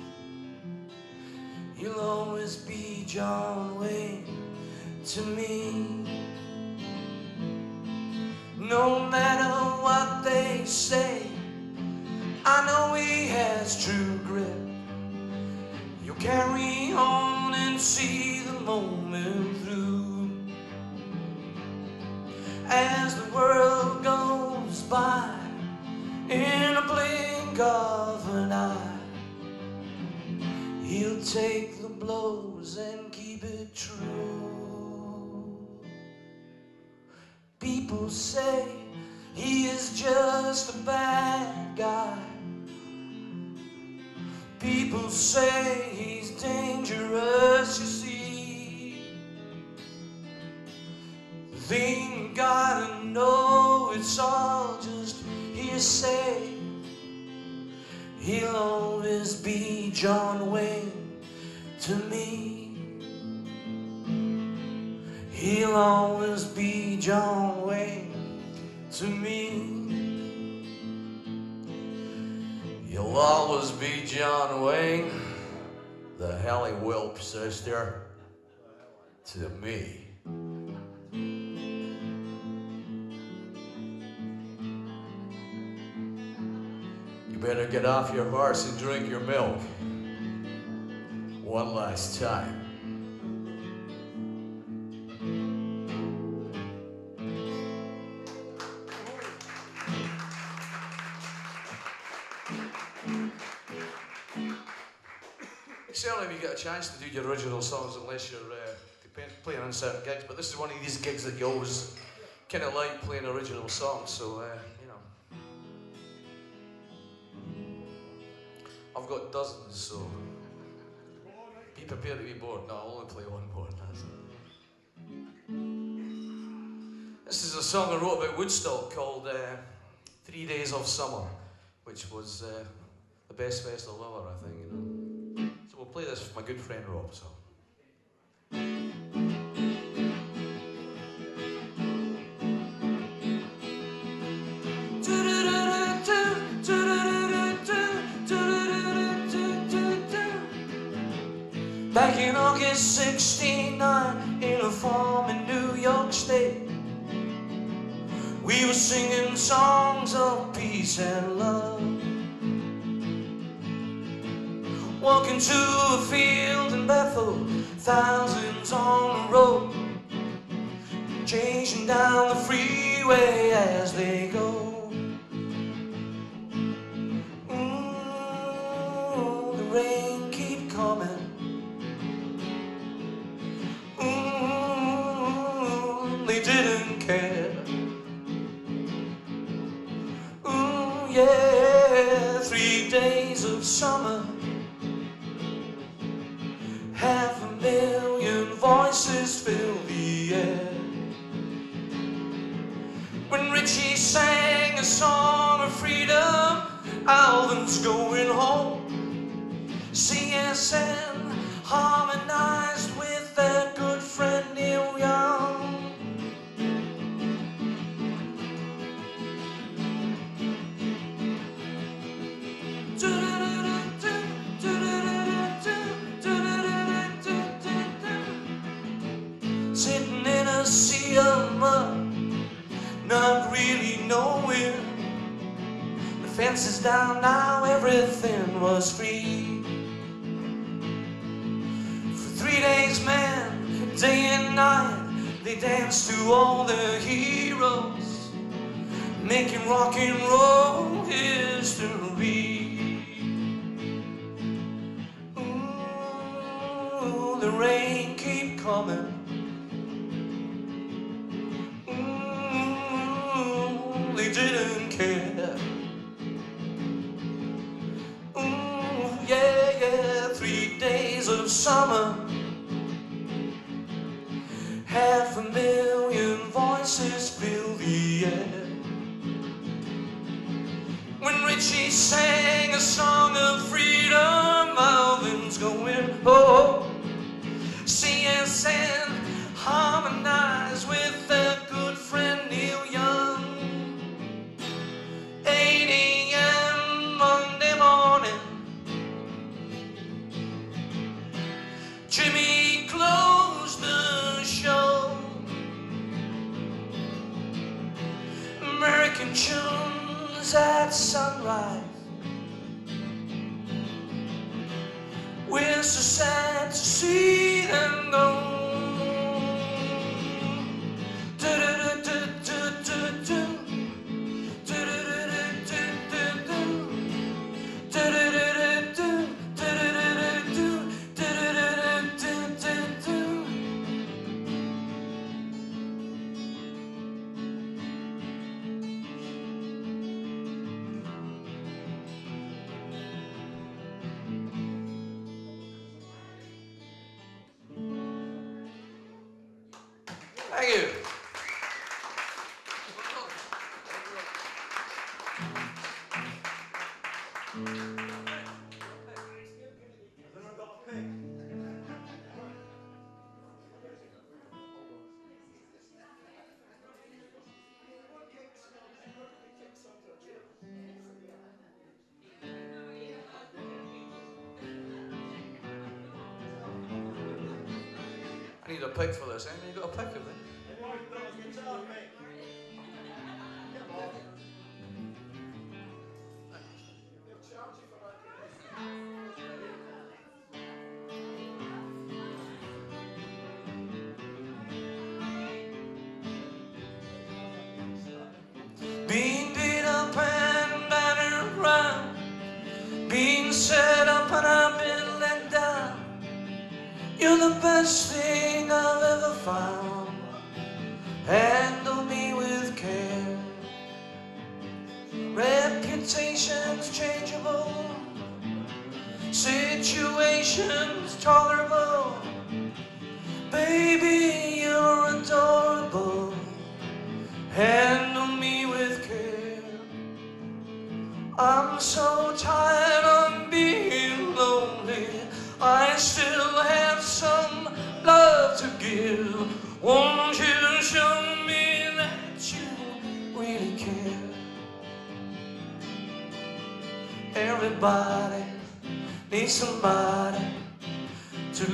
He'll always be John Wayne to me. No matter what they say, I know he has true grit. You'll carry on and see the moment through. As the world goes by, in a blink of an eye, he'll take the blows and keep it true. People say he is just a bad guy. People say he's dangerous, you see. The thing you gotta know, it's all just hearsay. He'll always be John Wayne to me. He'll always be John Wayne to me. You'll always be John Wayne, the Helly Whelp sister, to me. You better get off your horse and drink your milk one last time. Certainly we get a chance to do your original songs unless you're uh, playing on certain gigs, but this is one of these gigs that you always kind of like playing original songs, so uh, you know. I've got dozens, so be prepared to be bored. No, I'll only play one more, that's it. This is a song I wrote about Woodstock called uh, Three Days of Summer, which was uh, the best festival ever, I think, you know. So we'll play this for my good friend Rob. So. Back in August sixty-nine, in a farm in New York State, we were singing songs of peace and love. Walking to a field in Bethel, thousands on the road, chasing down the freeway as they go. Ooh, the rain keep coming. Ooh, they didn't care. Ooh, yeah, three days of summer. Half a million voices fill the air. When Richie sang a song of freedom, Alvin's going home. C S N harmonized with their good friend Neil Young. Do-do-do-do-do. a sea of mud, not really knowing. The fence is down now, everything was free. For three days, man, day and night, they danced to all the heroes, making rock and roll history. Ooh, the rain keep coming. Ooh, they didn't care. Ooh, yeah, yeah, three days of summer. Half a million voices fill the air. When Richie sang a song of freedom, Alvin's going, oh, C S N harmonized with their good friend Neil Young. eight A M Monday morning, Jimmy closed the show. American tunes at sunrise. We're so sad to see them go. Thank you. I need a pick for this, eh? You got a pick of it? Being beat up and battered around, being set up and I've been let down. You're the best thing I've ever found. Handle me with care. Reputation's changeable, situations tolerable. Baby, you're adorable. Handle me with care. I'm so tired of being lonely. I still have some love to give. Won't you show me that you really care? Everybody needs somebody to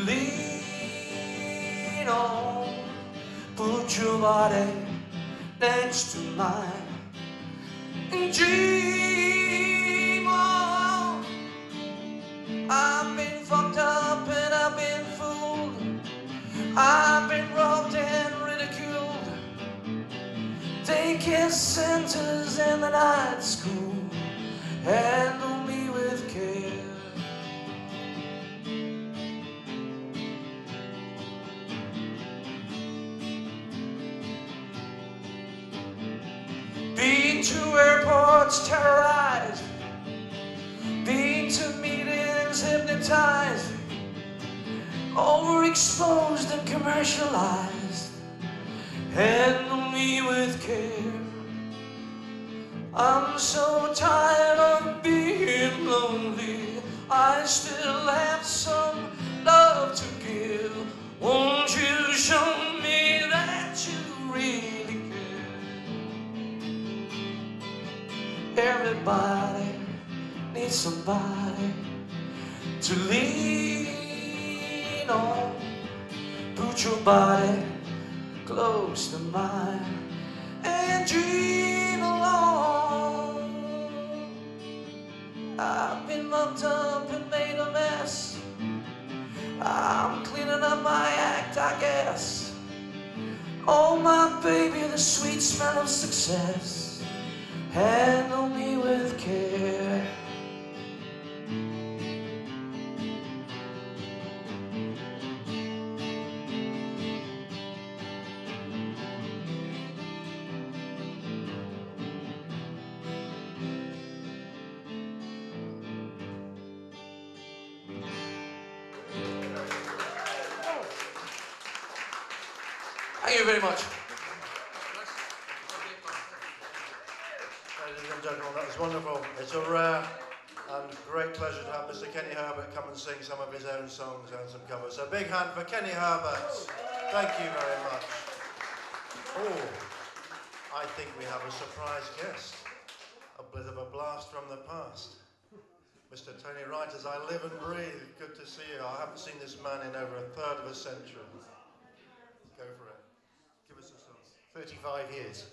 lean on. Put your body next to mine and dream on. I've been fucked up and I've been fooled. I've been robbed and ridiculed. Daycare centers and the night school. Handle me with care. Been to airports terrorized, been to meetings hypnotized, overexposed and commercialized. Handle me with care. I'm so tired of being lonely. I still have some love to give. Won't you show me that you really care? Everybody needs somebody to lean on. Put your body close to mine and dream along. I've been mucked up and made a mess. I'm cleaning up my act, I guess. Oh my baby, the sweet smell of success. Handle me with care. Thank you very much. Ladies and gentlemen, that was wonderful. It's a rare and great pleasure to have Mister Kenny Herbert come and sing some of his own songs and some covers. So big hand for Kenny Herbert. Thank you very much. Oh, I think we have a surprise guest. A bit of a blast from the past. Mister Tony Wright, as I live and breathe, good to see you. I haven't seen this man in over a third of a century. Go for it. Give us a song. thirty-five years.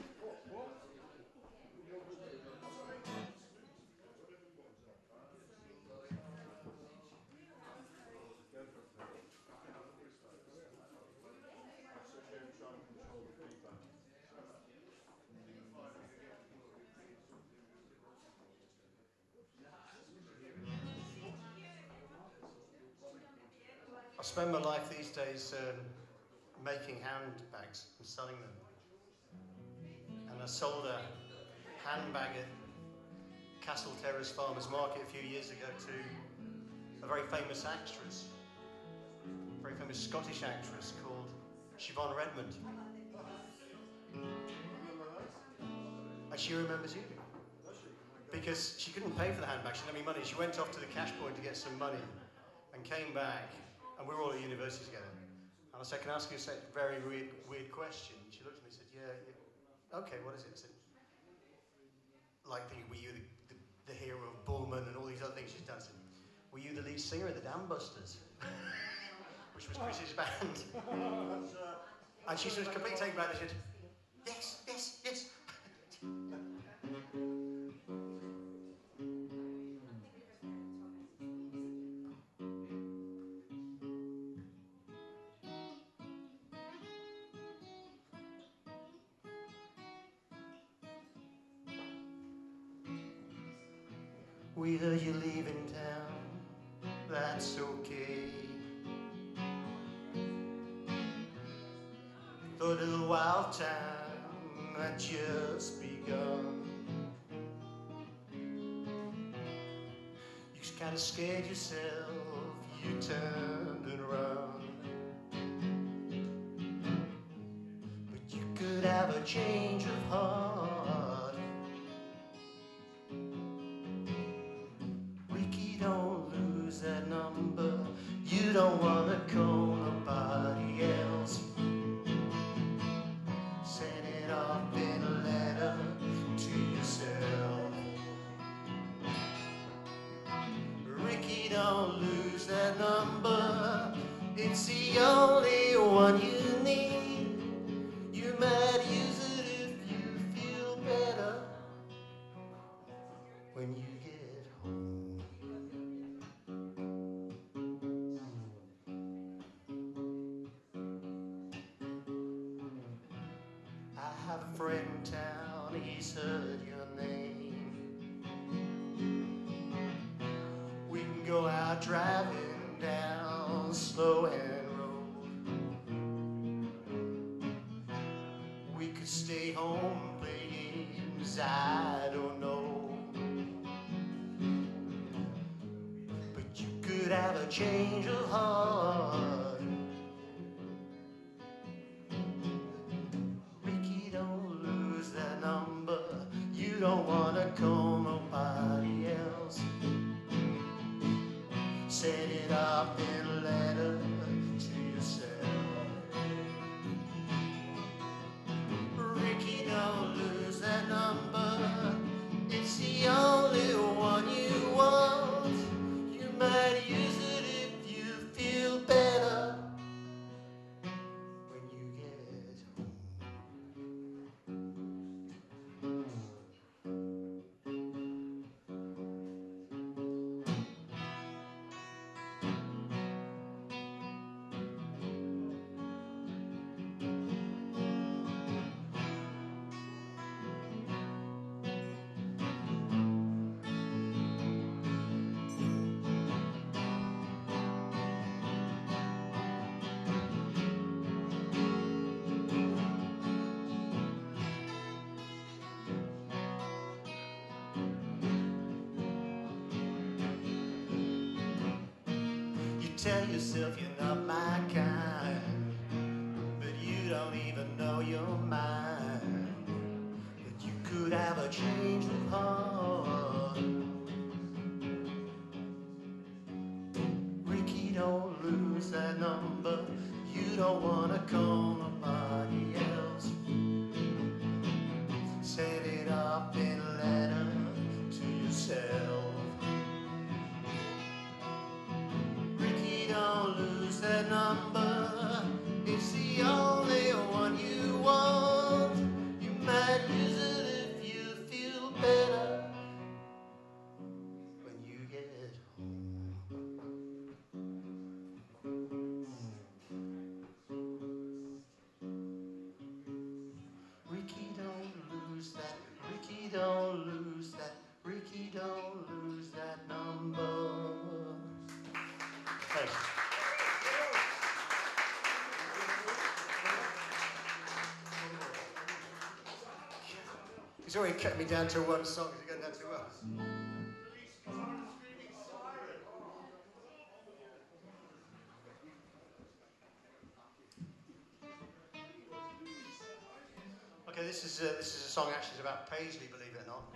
I spend my life these days um, making handbags and selling them. And I sold a handbag at Castle Terrace Farmers Market a few years ago to a very famous actress, a very famous Scottish actress called Siobhan Redmond. And she remembers you. Because she couldn't pay for the handbag, she didn't have any money. She went off to the cash point to get some money and came back. And we were all at university together. And I said, can I ask you a very weird, weird question? She looked at me and said, yeah, yeah. Okay, what is it? I said, like, the, were you the, the, the hero of Bullman and all these other things she's done? I said, were you the lead singer of the Dam Busters? Which was Chris's band. And she was completely taken back and said, yes, yes, yes. We heard you leaving town, that's okay. Thought of the wild time had just begun. You kind of scared yourself, you turned and run. But you could have a change of heart. That number, you don't want to call nobody else. Send it off in a letter to yourself. Ricky, don't lose that number, it's the only one you need. You might use it if you feel better when you get home. I have a friend in town, he's heard your name. We can go out driving down slow end road. We could stay home, play games, I don't know. But you could have a change of heart. You don't want to call nobody else. Set it up in a letter to yourself. Ricky, don't lose that number, it's the only one you want. You might use it if you feel better when you get tell yourself you're not my kind, but you don't even know your mind. But you could have a change of heart. Ricky, don't lose that number. You don't wanna call nobody else. Set it up in a letter to yourself. Ricky, don't lose that number. It's the only one you want. You might use it if you feel better when you get home. Ricky, don't lose that. Ricky, don't lose that. Ricky, don't lose that number. Thanks. He's already kept me down to one song. Is he going down to well? Okay, this is uh, this is a song actually about Paisley, believe it or not.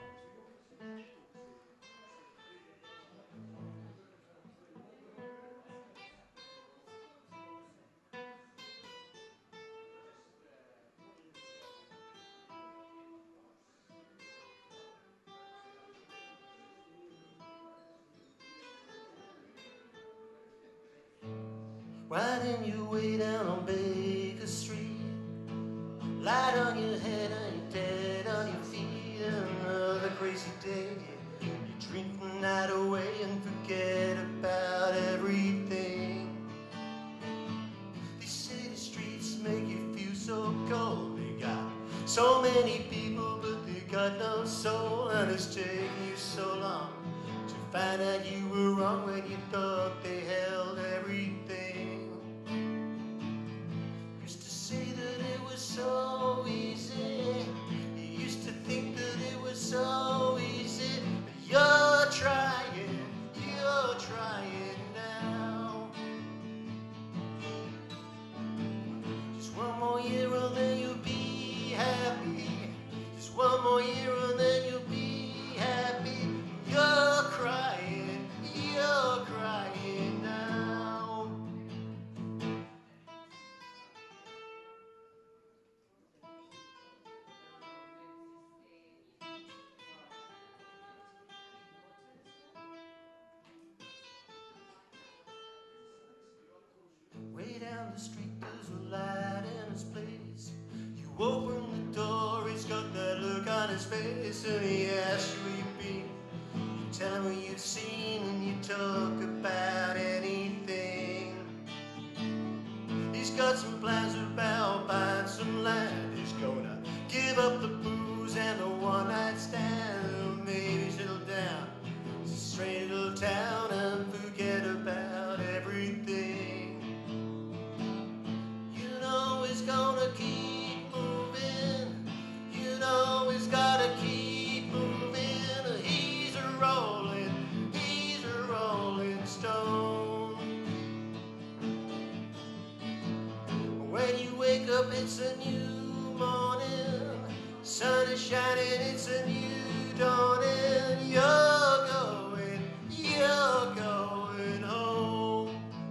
Why didn't you way down on Baker Street? Light on your head and you're dead on your feet. Another crazy day. You drink the night away and forget about everything. These city streets make you feel so cold. They got so many people, but they got no soul. And it's taken you so long to find out you were wrong when you thought they held everything. So easy. You used to think that it was so easy. But you're trying, you're trying now. Just one more year and then you'll be happy. Just one more year and then you'll be happy. You're crying, you're crying now. Way down the street there's a light in his place. You open the door, he's got that look on his face. And he asks you where you've been. You tell him what you've seen and you talk about anything. He's got some plans about buying some land. He's gonna give up the booze and the one night stand. Maybe settle down to a straight little town and forget about everything. He's gonna keep moving. You know he's gotta keep moving. He's a rolling, he's a rolling stone. When you wake up, it's a new morning. Sun is shining, it's a new dawning. You're going, you're going home.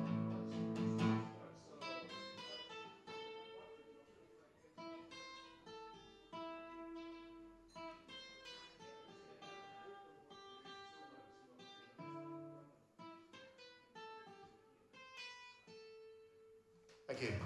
Thank you.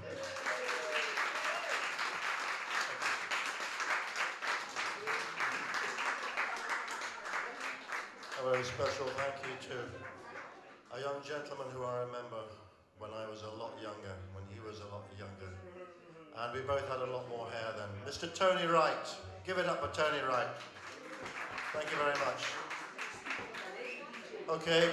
A very special thank you to a young gentleman who I remember when I was a lot younger, when he was a lot younger. And we both had a lot more hair then. Mister Tony Wright. Give it up for Tony Wright. Thank you very much. Okay.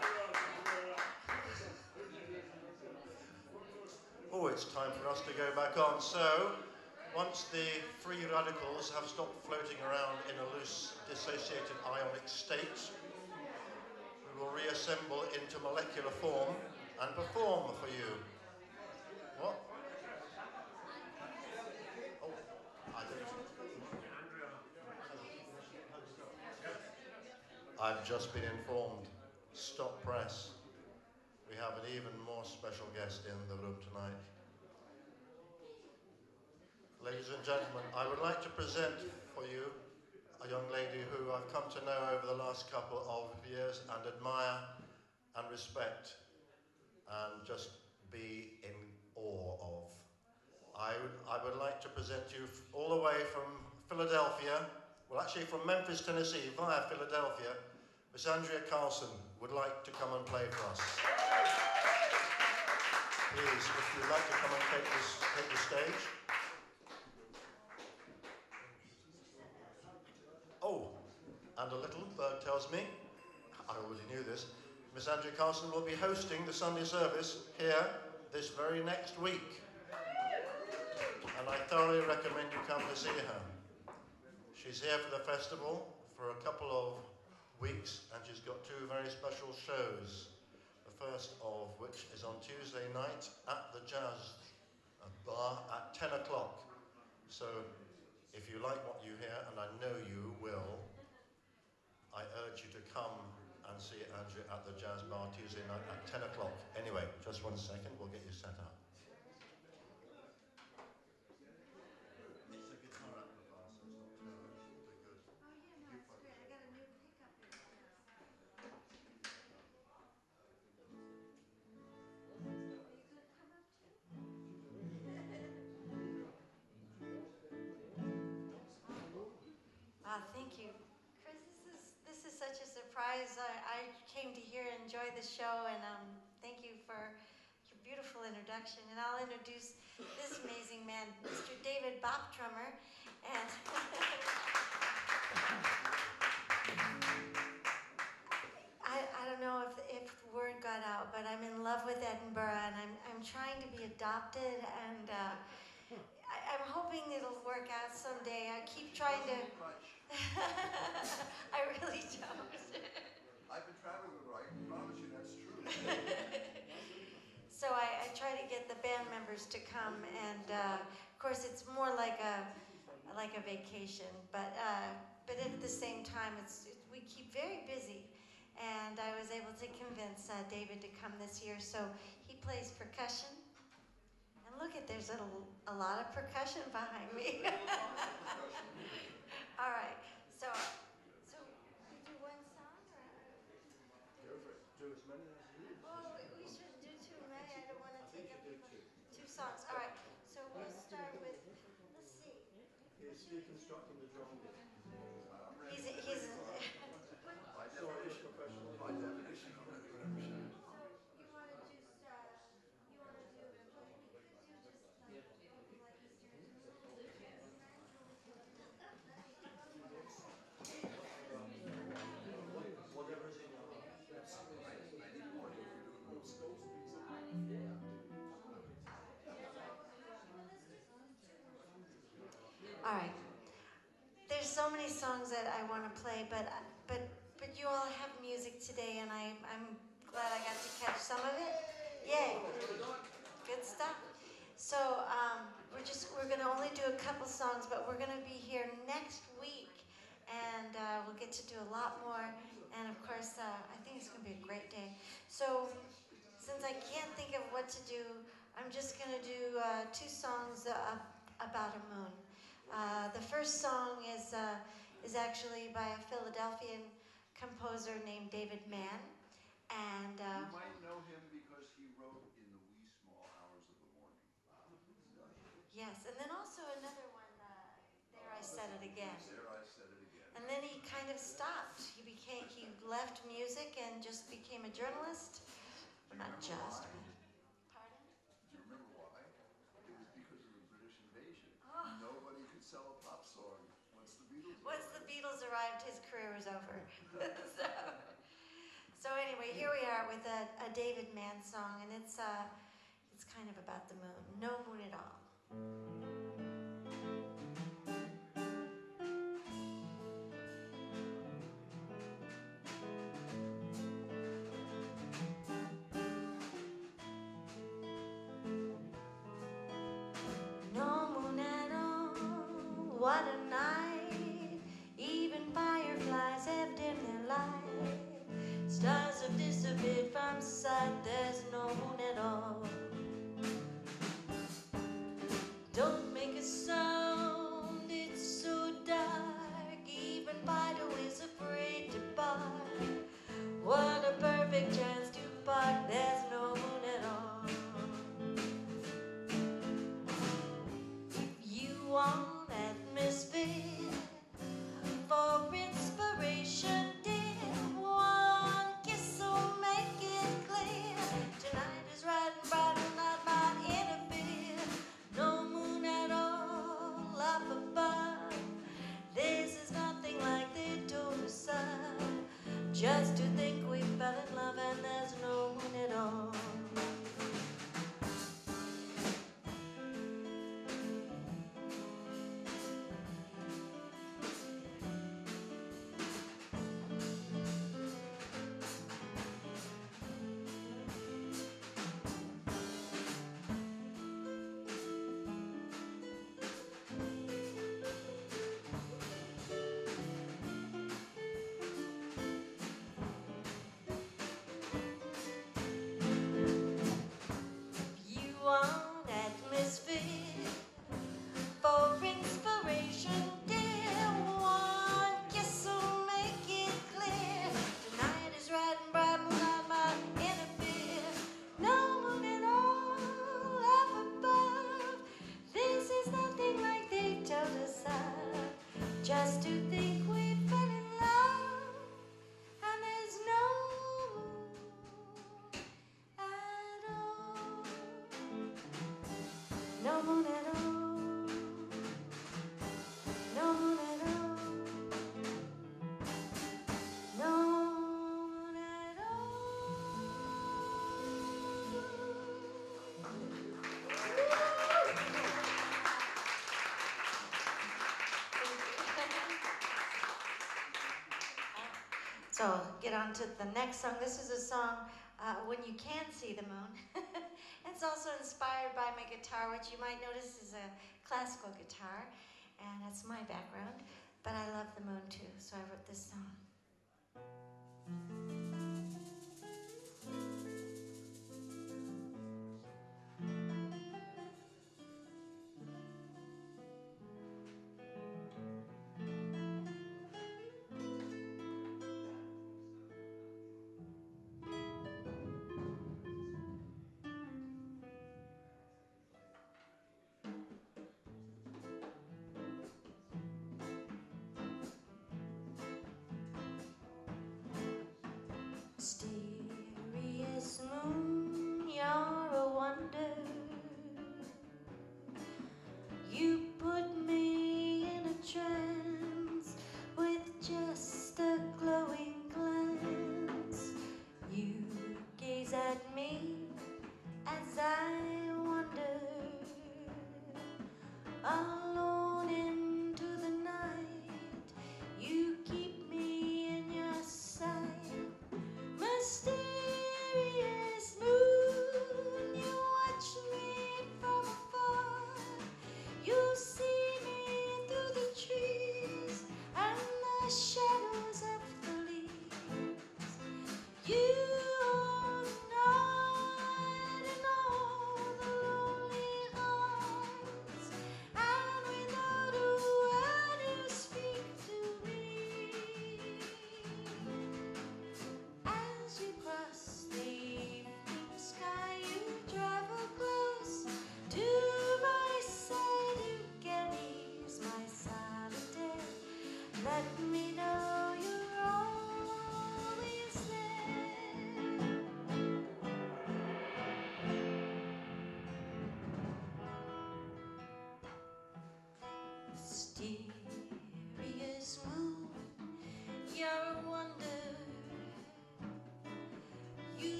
Oh, it's time for us to go back on. So, once the free radicals have stopped floating around in a loose, dissociated ionic state, we will reassemble into molecular form and perform for you. What? Oh, I didn't. I've just been informed. Stop press. We have an even more special guest in the room tonight. Ladies and gentlemen, I would like to present for you a young lady who I've come to know over the last couple of years and admire and respect and just be in awe of. I would, I would like to present you all the way from Philadelphia, well actually from Memphis, Tennessee, via Philadelphia, Miss Andrea Carlson would like to come and play for us. Please, if you'd like to come and take, this, take the stage. Oh, and a little bird tells me, I already knew this, Miss Andrea Carlson will be hosting the Sunday service here this very next week. And I thoroughly recommend you come to see her. She's here for the festival for a couple of weeks, and she's got two very special shows. The first of which is on Tuesday night at the Jazz Bar at ten o'clock. So if you like what you hear, and I know you will, I urge you to come and see Andrea at the Jazz Bar Tuesday night at ten o'clock. Anyway, just one second, we'll get you set up. Wow, thank you. Chris, this is, this is such a surprise. I, I came to here and enjoy the show, and um, thank you for your beautiful introduction. And I'll introduce this amazing man, Mister David Bopdrummer. And I, I don't know if, if the word got out, but I'm in love with Edinburgh, and I'm, I'm trying to be adopted, and uh, I, I'm hoping it'll work out someday. I keep trying to... I really don't. I've been traveling with her. I can promise you that's true. So I, I try to get the band members to come, and uh, of course it's more like a like a vacation. But uh, but at the same time, it's it, we keep very busy, and I was able to convince uh, David to come this year. So he plays percussion, and look at there's a, a lot of percussion behind me. All right, so, so we do one song, or? Go for it. Do as many as you need. Oh, we, we shouldn't do too many. I don't want to take up too much. Two songs. All right. So we'll start with. Let's see. He's deconstructing the drum kit. He's a, he's. A, By definition, by definition, I'm a refreshment. you want to just uh, you want to do we could do just like like Whatever's in your heart. All right. There's so many songs that I want to play, but but but you all have music today, and I I'm glad I got to catch some of it. Yay! Good stuff. So um, we're just we're gonna only do a couple songs, but we're gonna be here next week, and uh, we'll get to do a lot more. And of course, uh, I think it's gonna be a great day. So since I can't think of what to do, I'm just gonna do uh, two songs uh, about a moon. Uh, the first song is uh, is actually by a Philadelphian composer named David Mann, and uh, You might know him because he wrote in the wee small hours of the morning. yes, and then also another one. Uh, there I said it again. There I said it again. And then he kind of stopped. He became he left music and just became a journalist. Well, not just. But, pardon? Do you remember why? It was because of the British invasion. Oh. Nobody could sell a pop song once the Beatles Once the arrived. Beatles arrived, his career was over. so, so anyway, here we are with a, a David Mann song, and it's uh, it's kind of about the moon. No moon at all. no moon at all. Don't make a sound, it's so dark. Even Fido is afraid to bark. What a perfect chance to bark, there's no moon at all. If you want atmosphere for inspiration, dear, one kiss will make it clear. Tonight is right and bright and not might interfere. No moon at all up above. This is nothing like they told us of. Just to think we fell in love and there's no moon at all. Just to think we fell in love and there's no moon at all. No moon at all. No moon at all. No moon at all. So get on to the next song. This is a song uh, when you can't see the moon. It's also inspired by my guitar, which you might notice is a classical guitar, and that's my background. But I love the moon too, so I wrote this song.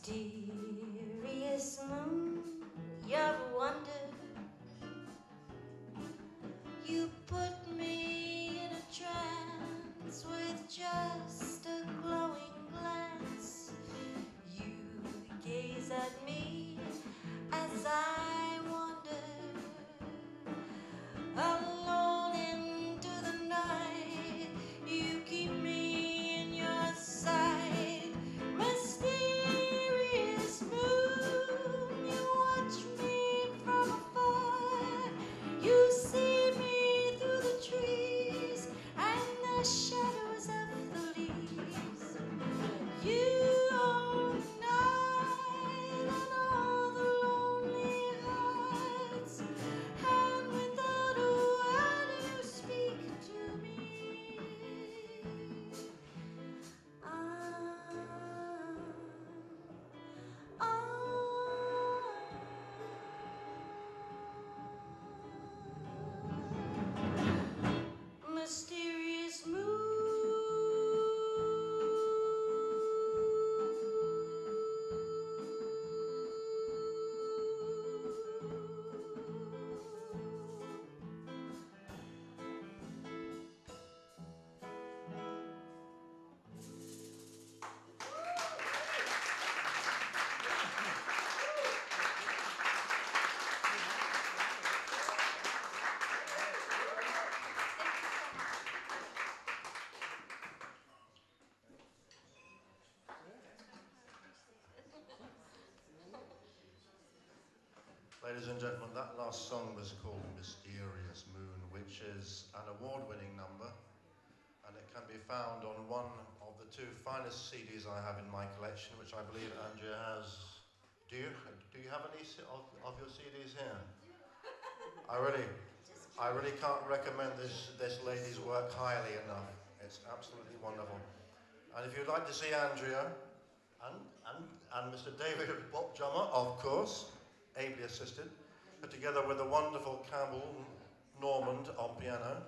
Mysterious moon, you're a wonder. You put me in a trance with just a glowing glance. You gaze at me as I wander alone into the night. You keep me in your sight. Mysterious moon, you watch me from afar. You see me through the trees and the shadows of the leaves. You own the night and all the lonely hearts, and without a word you speak to me. Ah, ah, mysterious moon. Ladies and gentlemen, that last song was called Mysterious Moon, which is an award-winning number, and it can be found on one of the two finest C Ds I have in my collection, which I believe Andrea has. Do you, do you have any of, of your C Ds here? I really, I really can't recommend this, this lady's work highly enough. It's absolutely wonderful. And if you'd like to see Andrea, and, and, and Mister David Bopdrummer, of course, ably assisted, put together with the wonderful Campbell Normand on piano,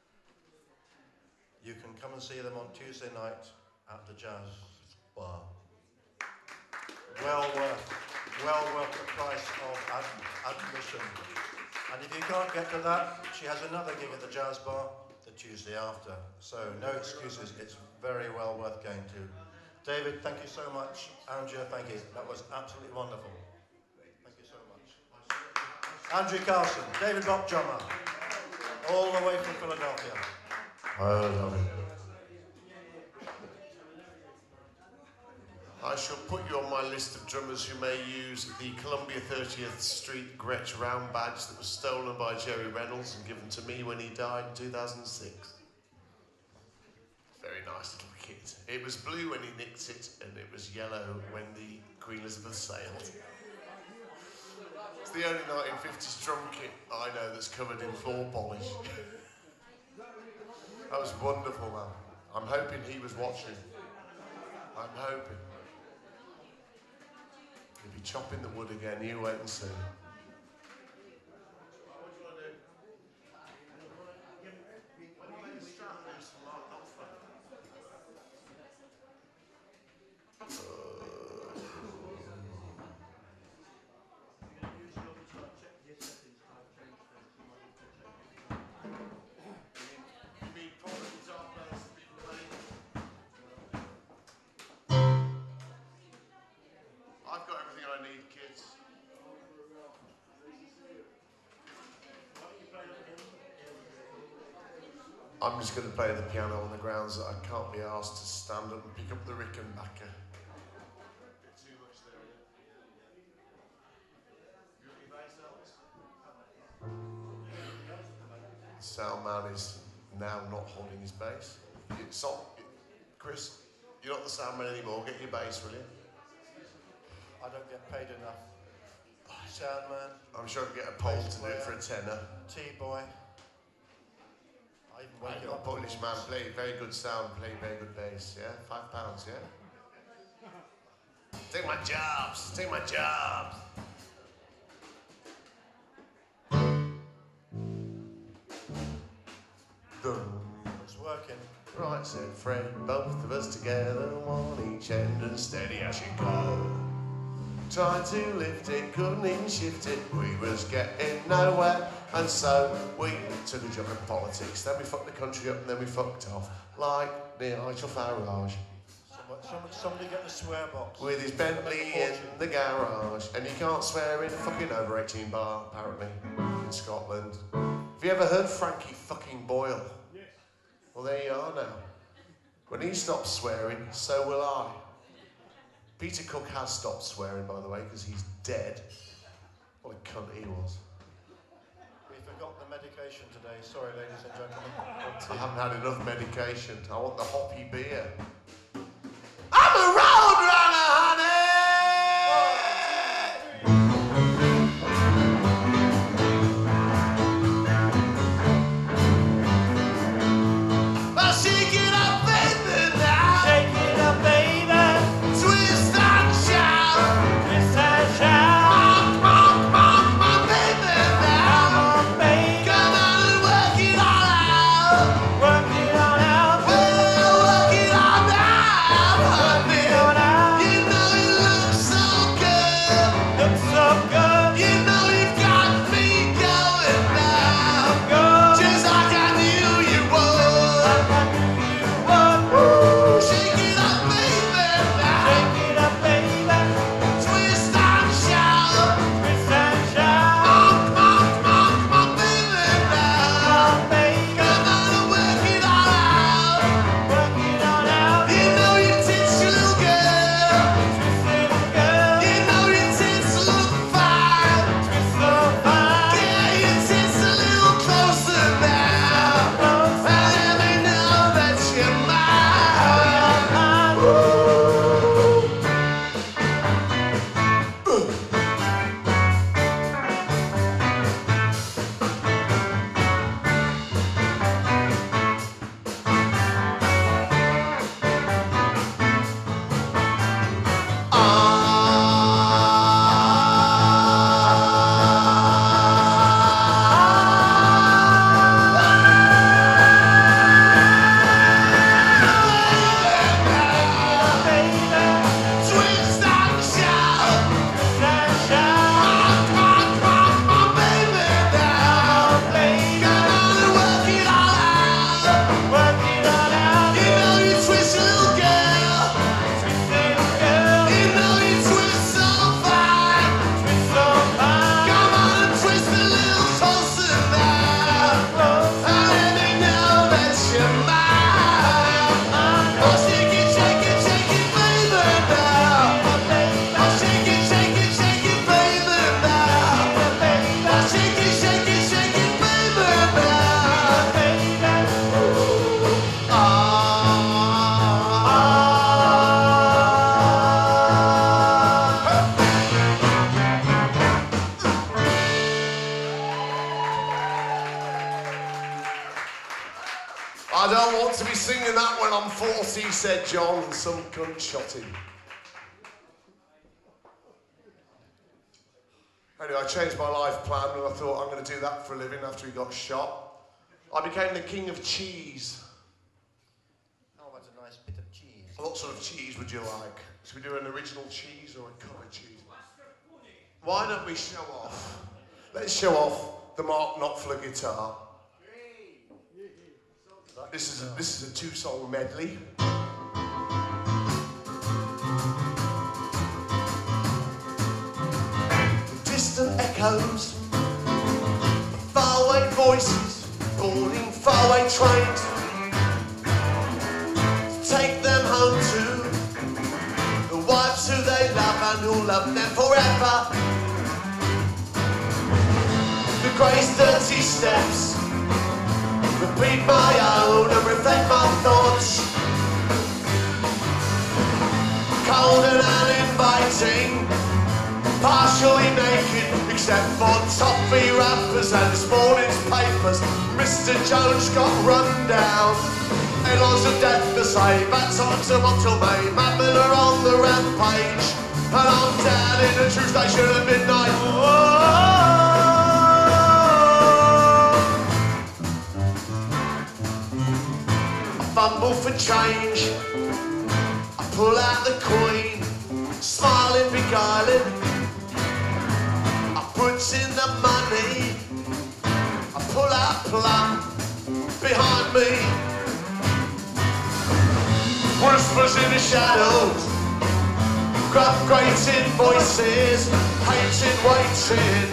you can come and see them on Tuesday night at the Jazz Bar. Well worth, well worth the price of ad admission. And if you can't get to that, she has another gig at the Jazz Bar the Tuesday after. So no excuses, it's very well worth going to. David, thank you so much. Andrea, thank you. That was absolutely wonderful. Thank you so much. Andrea Carlson, David Bopdrummer, all the way from Philadelphia. I love it. I shall put you on my list of drummers who may use the Columbia thirtieth Street Gretsch round badge that was stolen by Jerry Reynolds and given to me when he died in two thousand six. Very nice little kit. It was blue when he nicked it, and it was yellow when the Queen Elizabeth sailed. It's the only nineteen fifties drum kit I know that's covered in floor polish. That was wonderful, man. I'm hoping he was watching. I'm hoping. He'll be chopping the wood again, you wait and see. I've got everything I need, kids. I'm just going to play the piano on the grounds that I can't be asked to stand up and pick up the Rickenbacker. Too much there, The sound man is now not holding his bass. It's on. Chris, you're not the sound man anymore. Get your bass, will you? I don't get paid enough. Sound man. I'm sure I can get a pole to do it for a tenner. T-boy. I even wake Right, it you're a up. Polish man, play very good sound, play very good bass, yeah? Five pounds, yeah? Take my jobs, take my jobs. Done. It's working. Right, said Fred, both of us together, one each end and steady as you go. Tried to lift it, couldn't even shift it. We was getting nowhere, and so we took a jump in politics. Then we fucked the country up, and then we fucked off, like near Nigel Farage. Somebody, somebody get the swear box. With his Bentley in the garage, and you can't swear in a fucking over eighteen bar, apparently, in Scotland. Have you ever heard Frankie fucking Boyle? Yes. Well, there you are now. When he stops swearing, so will I. Peter Cook has stopped swearing, by the way, because he's dead. What a cunt he was. We forgot the medication today. Sorry, ladies and gentlemen. I haven't had enough medication. I want the hoppy beer. I'm a road runner, honey! Well, shake it up, baby, now. Shake it up, baby. Twist and shout. Twist and shout. Monk, monk, monk, my baby, now. Come on, baby. Come on and work it all out. Work it on out. Well, work it all out, honey. Work it on out. You know you look so good. Look so good. You know you've got me going now. Go. Just like I knew you would. Like I knew you would. Shake it up, baby, now. Shake it up, baby. Twist and shout. Twist and shout. Monk, monk, monk, my baby, Come now. on, baby. Come on and work it all out. Work it on out. You know your tits, you little girl. Twist little girl. You know your tits look fine. Twist so fine. Yeah, your tits a little closer now. And let me know that you're mine. Twist and shout. Twist and shout. Monk, monk, monk, my baby now. Come on and work it all out. Work it on out. You know you twist, little girl. Twist little girl. You know you twist so fine. Twist so fine. Come on and twist a little closer now. And let me know that you're mine. Oh, shake it, shake it, shake it, baby, now. Oh, shake it, shake it, shake it, baby, now. Oh, shake it, shake it, shake it, baby, now. I don't want to be singing that when I'm forty, said John, and some cunt shot him. Anyway, I changed my life plan and I thought I'm going to do that for a living after he got shot. I became the king of cheese. Oh, that's a nice bit of cheese. What sort of cheese would you like? Should we do an original cheese or a coloured cheese? Why don't we show off? Let's show off the Marc Knopfler guitar. This is a, this is a two-song medley. Distant echoes, faraway voices, boarding faraway trains. Take them home to the wives who they love and who'll love them forever. The grey's dirty steps, repeat my own and reflect my thoughts. Cold and uninviting, partially naked except for toffee wrappers and this morning's papers. Mister Jones got run down. Headlines of death to say, that's on till May. Matt Miller on the rampage, and I'm down in the tube station at midnight. Whoa. I fumble for change, I pull out the coin, smiling, beguiling. I put in the money, I pull out plum behind me. Whispers in the shadows, grab grating voices, hating, waiting.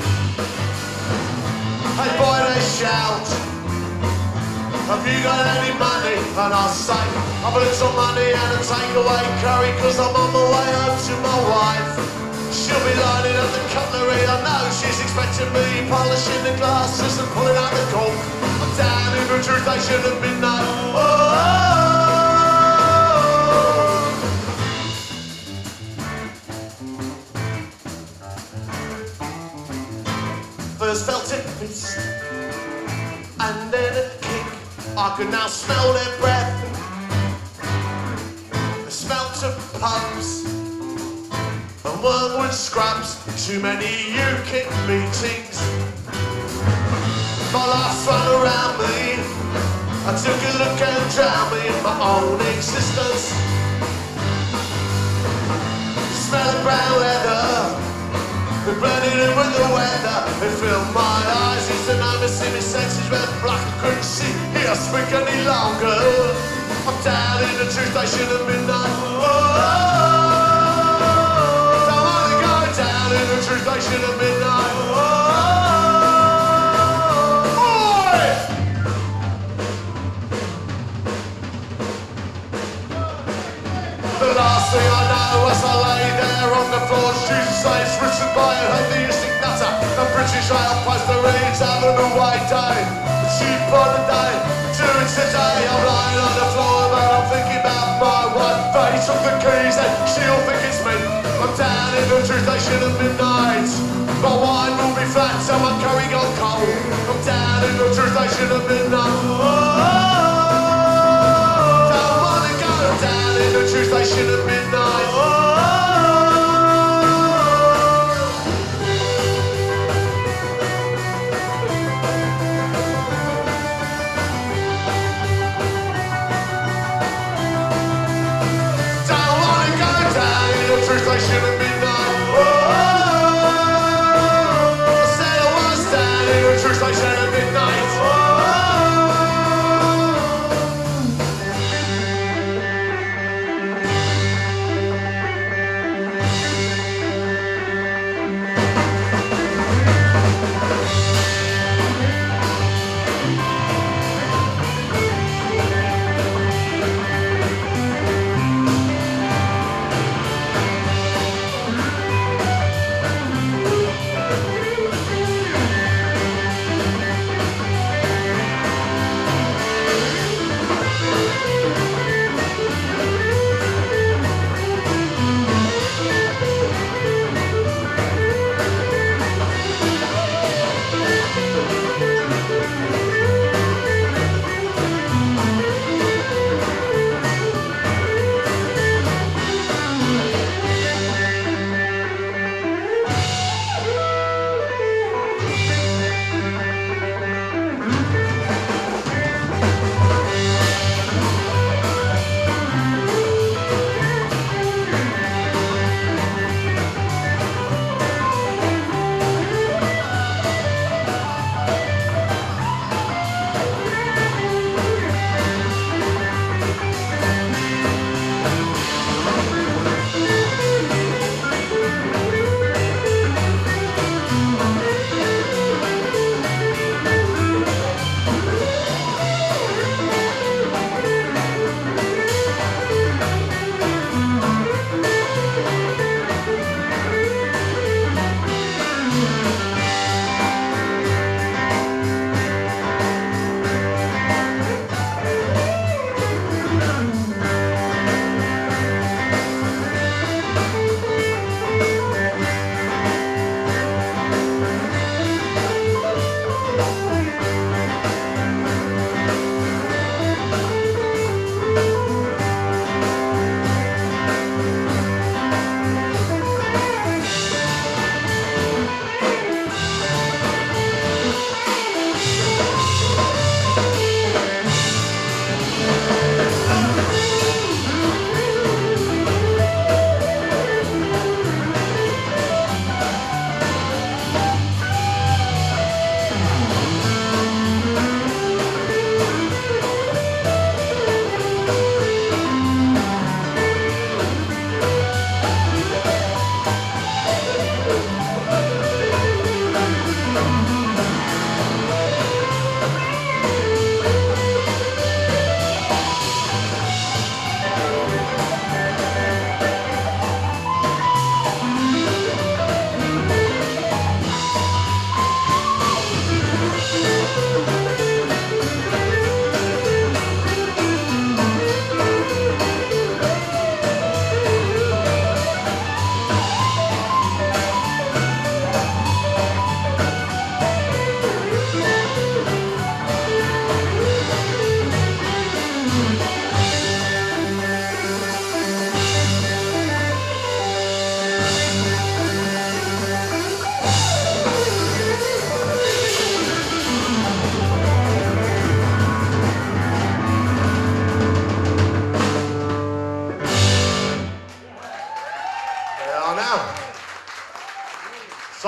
Hey boy, they shout, have you got any money? And I say, I've a little money and a takeaway curry, cause I'm on my way home to my wife. She'll be lining up the cutlery, I know she's expecting me, polishing the glasses and pulling out the cork. I'm down in the train station at midnight. Oh, oh, oh. First felt it fist, and then a kick. I could now smell their breath. The smelt of pubs and wormwood scrubs. Too many U KIP meetings. My life's run around me. I took a look and drowned me in my own existence. The smell of brown leather, the blending in with the weather, it filled my eyes. It's an I see my senses went black. I couldn't see, hear, speak any longer. I'm down in the train station at midnight. Oh, oh, oh. Don't wanna go down in the train station at midnight. Oh, oh, oh. The last thing I know as I lay there on the floor, Jesus says, written by a atheistic nutter. The British Rail poster reads, having a white day. The cheap on the day, doing today. I'm lying on the floor, but I'm thinking about my wife. They took the keys and she'll think it's me. I'm down in the train station at midnight. My wine will be flat, so my curry gone cold. I'm down in the train station at midnight. Oh, oh, oh. Don't wanna go down in the train station at midnight. Oh, oh. Station at midnight. Oh, I said I was down in a true station at midnight. Oh,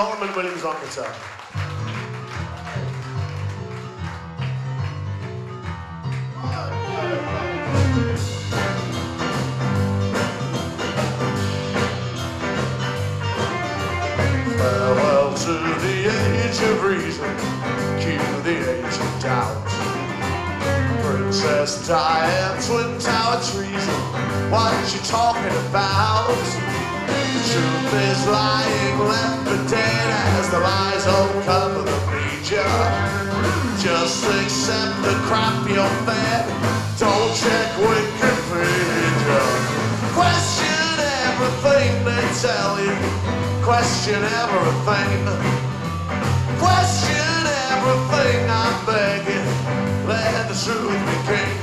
Solomon Williams on guitar. Farewell to the age of reason, cue the age of doubt. Princess Diane, Twin Tower treason, what you talking about? The truth is lying, left for dead as the lies uncover the media. Just accept the crap you're fed, don't check Wikipedia. Question everything they tell you, question everything. Question everything, I beg you, let the truth be king.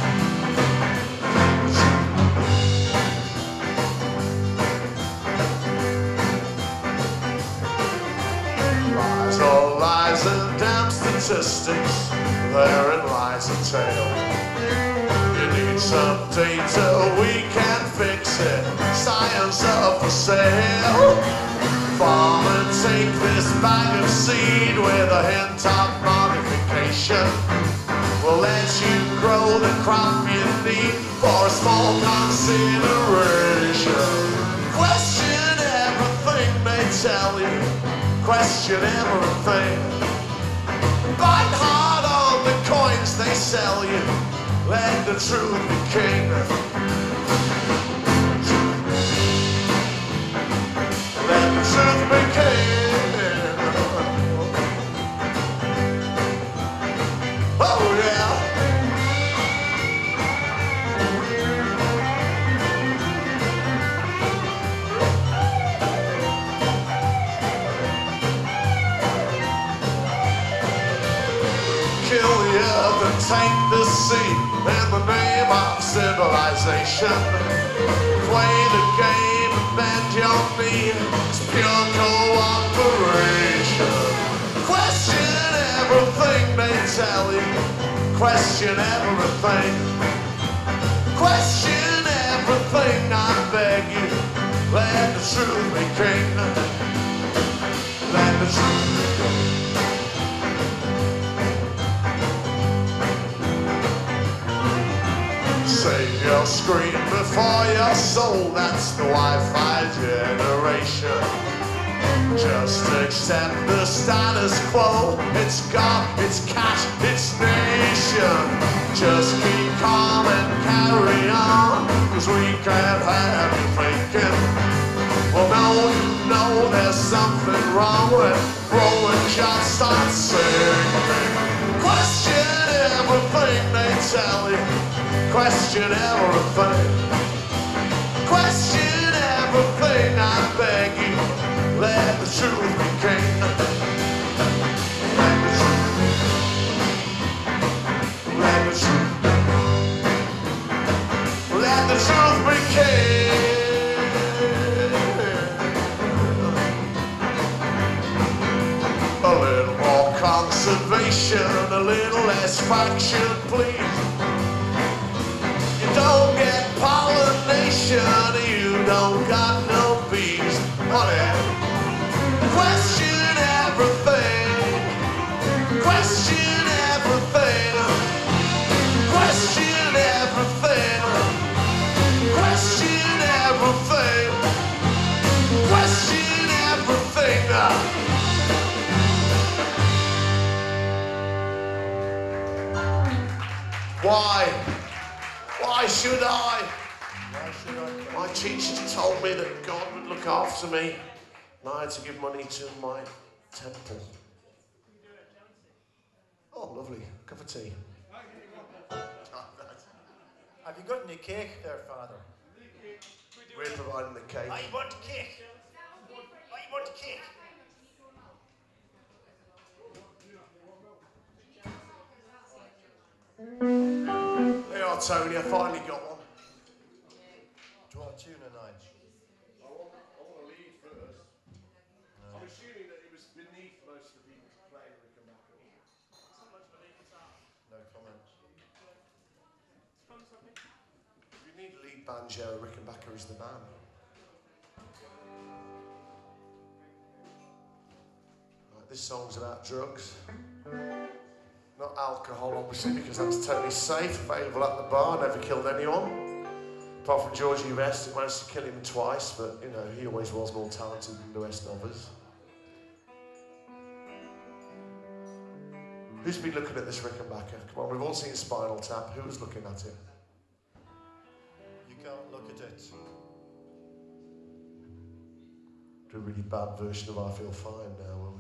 Lies, all lies and damn statistics, therein lies a tale. You need some data, we can fix it, science up for sale. Farmer, take this bag of seed with a hint of modification. We'll let you grow the crop you need for a small consideration. Question everything they tell you, question everything. Bite hard on the coins they sell you, let the truth be king. Let the truth be king. Oh yeah. Kill the earth and take the sea in the name of civilization. Play the game and bend your knee, it's pure cooperation. Question everything they tell you, question everything. Question everything, I beg you, let the truth be king. Let the truth be king. Save your scream before your soul, that's the Wi-Fi generation. Just accept the status quo, it's God, it's cash, it's nation. Just keep calm and carry on, cause we can't have you thinking. Well, now you know there's something wrong when Rowan John starts singing. Question everything they tell you, question everything. Question everything, I beg you, let the truth be king. Let the truth be king. Let the truth be king. Let the truth be king. A little more conservation, a little less faction, please. You don't get pollination, you don't got no bees. Honey, question everything, question everything, question everything, question everything, question everything. Why? Why should I? Why should I? My teachers told me that God would look after me, and I had to give money to my temple. Oh, lovely. Cup of tea. Have you got any cake there, Father? We're providing the cake. I want cake. I want cake. Hey, oh, Tony, I finally got one. Do you want a tuna, Nigel? I want, I want to lead first. No. I'm assuming that it was beneath most of the people playing Rickenbacker. No comments. If you need a lead banjo, Rickenbacker is the man. this song's about drugs. Not alcohol, obviously, because that's totally safe, available at the bar, never killed anyone. Apart from Georgie West, it managed to kill him twice, but, you know, he always was more talented than the rest of us. Who's been looking at this Rickenbacker? Come on, we've all seen Spinal Tap. Who was looking at it? You can't look at it. Do a really bad version of I Feel Fine now, will we?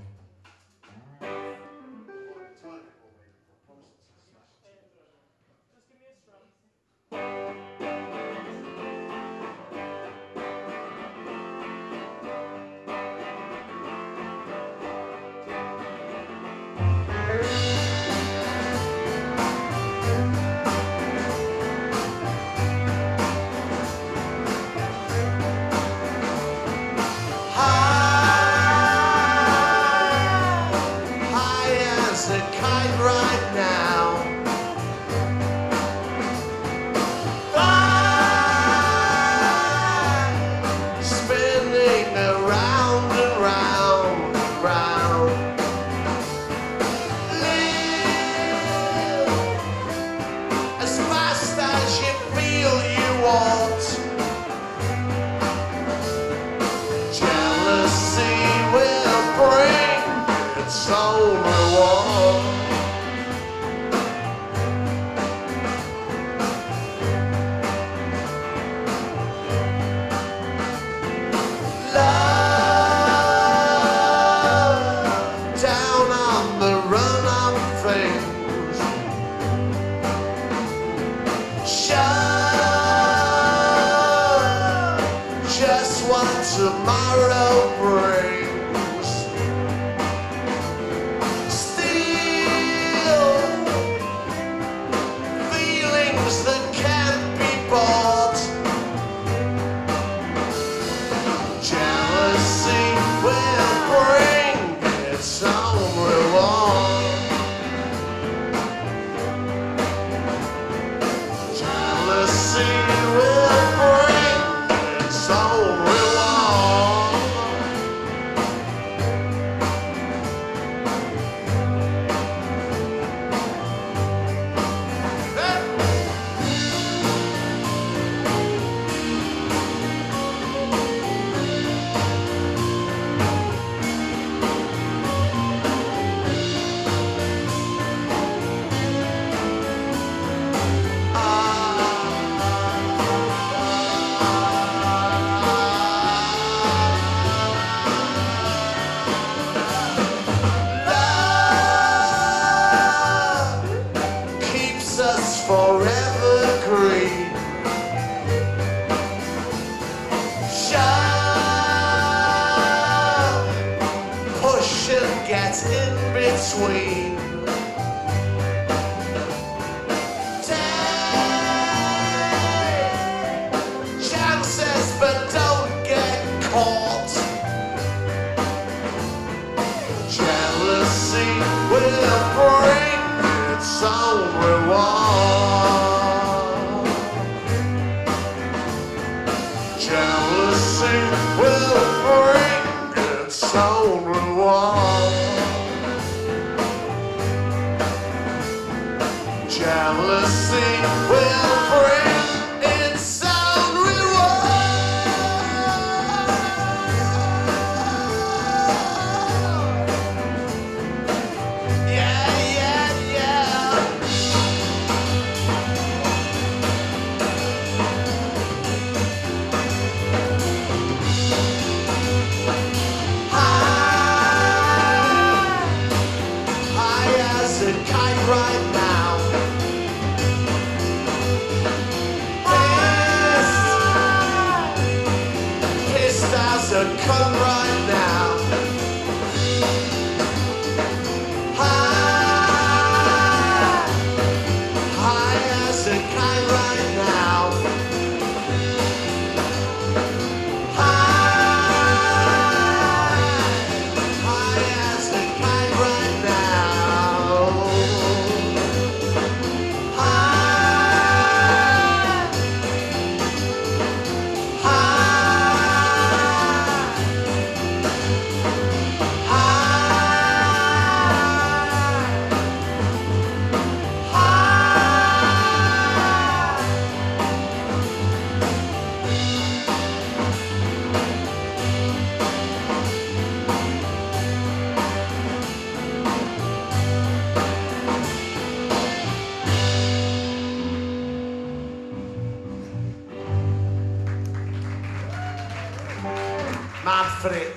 Right now. for it.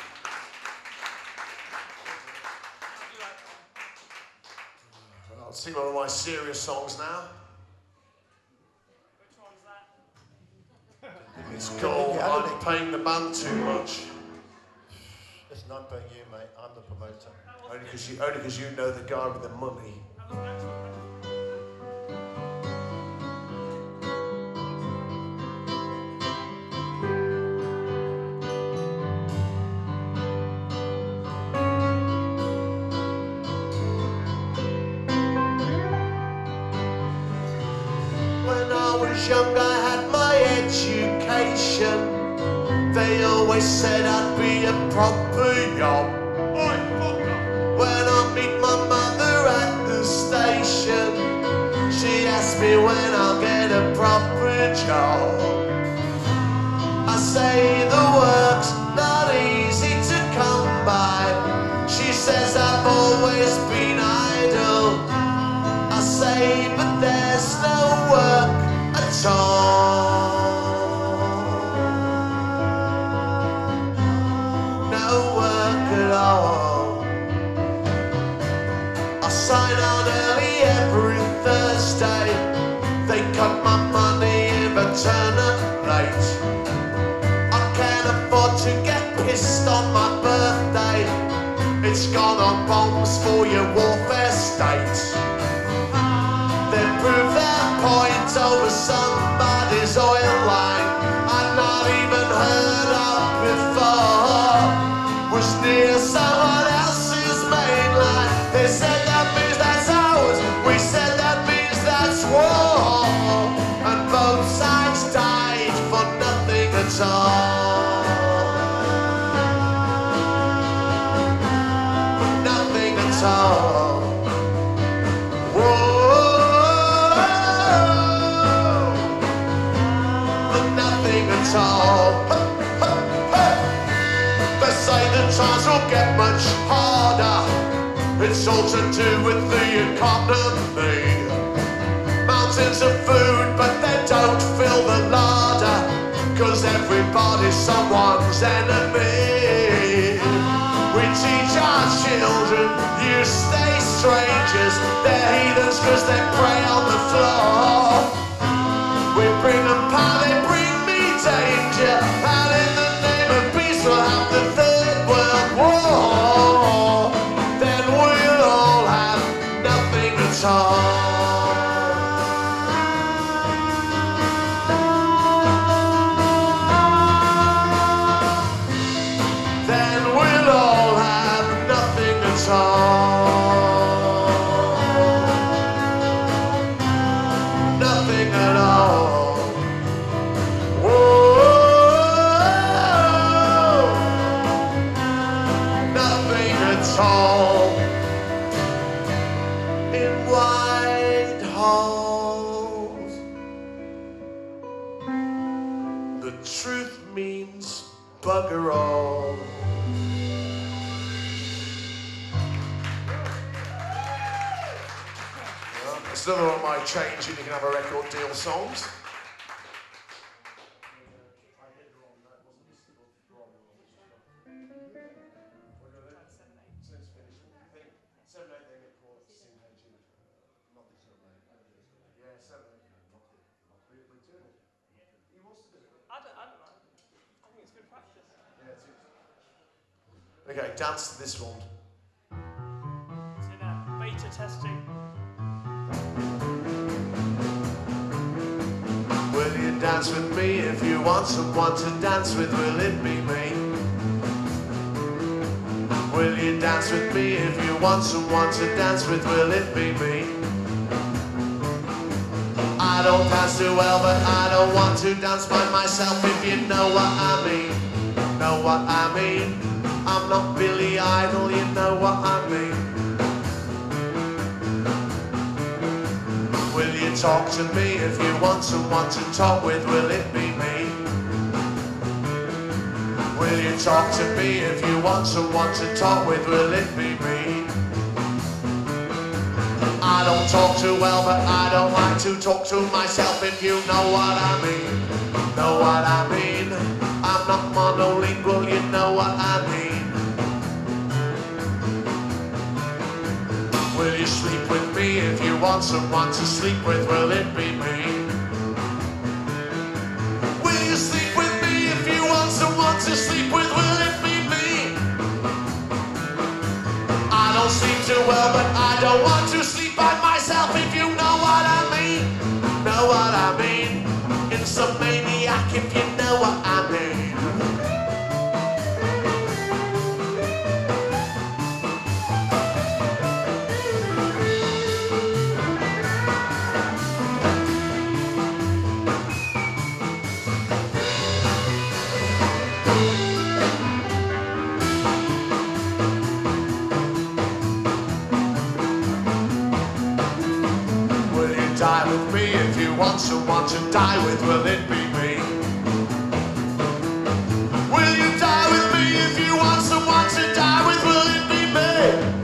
I'll sing one of my serious songs now. Which one's that? It's called I'm Paying the Band Too Much. Listen, I'm paying you, mate. I'm the promoter. Only because you, only 'cause you know the guy with the money. That was an actual question. Young, I had my education. They always said I'd be a proper yob. When I meet my mother at the station, she asked me when I'll get a proper job. I say the work's not easy to come by. She says I've always been idle. I say but there's no work at all, no work at all. I sign on early every Thursday. They cut my money if I turn up late. I can't afford to get pissed on my birthday. It's gone on bombs for your warfare state. They prove their point over somebody's oil line I'd not even heard of before. Was near someone else's main line. They said that means that's ours. We said that means that's war. And both sides died for nothing at all. For nothing at all. Whoa. All. They say the times will get much harder. It's all to do with the economy. Mountains of food, but they don't fill the larder, 'cause everybody's someone's enemy. We teach our children, you stay strangers. They're heathens 'cause they pray on the floor. We bring them power, they bring danger, and in the name of peace we'll have the Third World War. Then we'll all have nothing at all. Then we'll all have nothing at all. Nothing at all. Tall in wide halls. The truth means bugger all. Well, it's another one of my change and you can have a record deal songs. Okay, dance to this one. It's in a beta testing. Will you dance with me? If you want someone to dance with, will it be me? Will you dance with me? If you want someone to dance with, will it be me? I don't dance too well, but I don't want to dance by myself, if you know what I mean. Know what I mean? I'm not Billy Idol, you know what I mean. Will you talk to me? If you want someone to talk with, will it be me? Will you talk to me? If you want someone to talk with, will it be me? I don't talk too well, but I don't like to talk to myself, if you know what I mean. Know what I mean? I'm not monolingual, you know know what I mean. Will you sleep with me if you want someone to sleep with? Will it be me? Will you sleep with me if you want someone to sleep with? Will it be me? I don't sleep too well, but I don't want to sleep by myself, if you know what I mean. Know what I mean? Insomniac, if you know what I mean. Die with me if you want someone to die with, will it be me? Will you die with me if you want someone to die with, will it be me?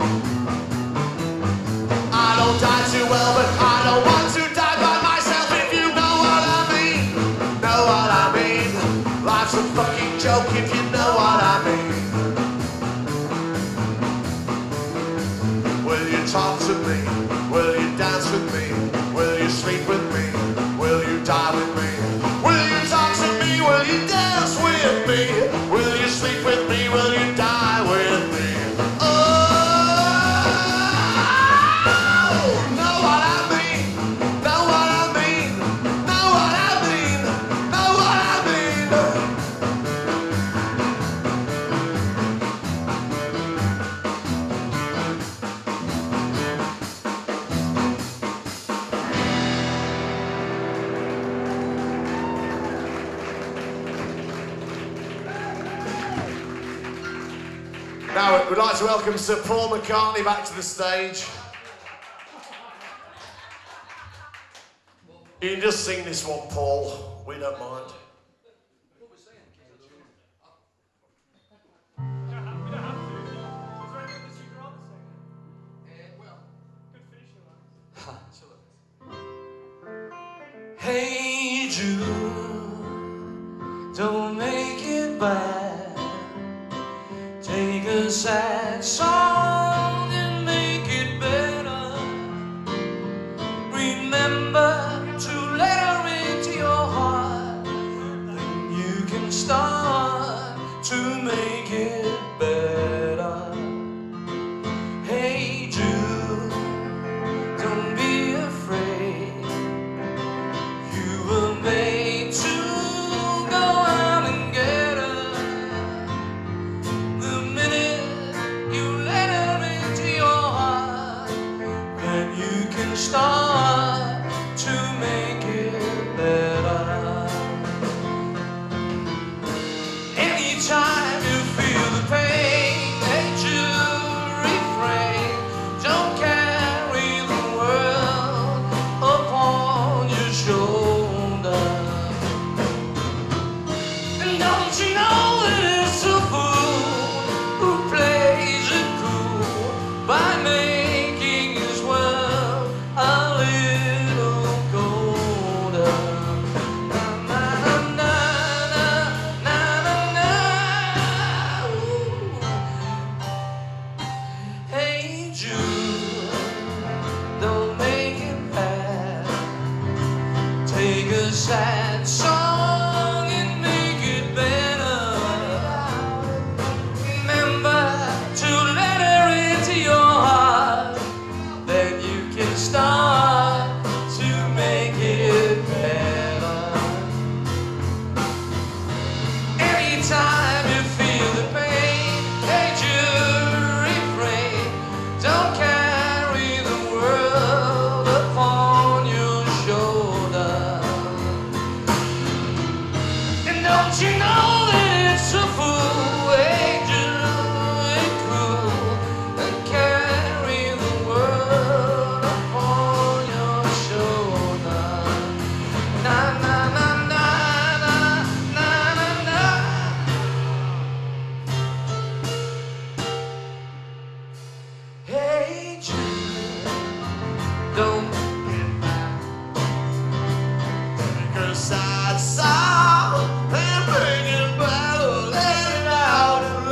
I don't die too well, but I don't want to die by myself, if you know what I mean. Know what I mean? Life's a fucking joke, if you know what I mean. Will you talk to me? Will you dance with me? Will you sleep with me? Will you die with me? Will you talk to me? Will you dance with me? Will you sleep with me? Will you die with me? Oh, know what I mean? Know what I mean? Know what I mean? Know what I mean? Now, we'd like to welcome Sir Paul McCartney back to the stage. You can just sing this one, Paul. We don't mind. We don't have, we don't have to. Is there anything that you'd rather sing? well. Good finishing lines. Hey Jude, don't make it bad. Take a sad song and make it better. Remember to let her into your heart. Then you can start to make it better. Hey Jude, don't be afraid. You were made to go out and get her. The minute you let her into your heart, then you can start to make it better. Anytime you feel the pain, that you refrain. Don't carry the world upon your shoulder. And don't you know that it's a fool who plays it cool by making his world a little colder. Na na na na na na na. Ooh. Hey Jude, don't make it bad. Take a sad song and make it better. Remember to let her into your heart. Then you can start to make it better. Anytime you feel the pain, that you refrain. Don't carry the world upon your shoulder. And don't you know that it's a fool, angel and cruel, and carry the world upon your shoulder. Na na na na na na na na. Hey Jude, don't get back. Take a sad song and bring it back. Let it out and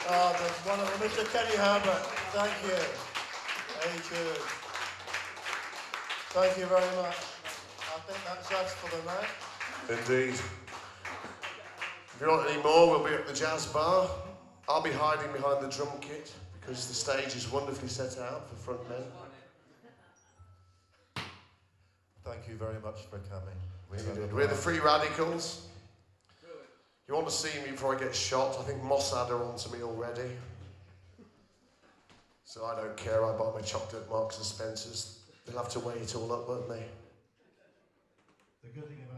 Oh, the wonderful Mister Kenny Herbert. Thank you. Very good. Thank you very much. I think that's us for the night. Indeed. If you want any more, we'll be at the jazz bar. I'll be hiding behind the drum kit because the stage is wonderfully set out for front men. Thank you very much for coming. We did. We're the Free Radicles. You want to see me before I get shot? I think Mossad are onto me already. So I don't care. I buy my chocolate Marks and Spencer's. They'll have to weigh it all up, won't they? The good thing about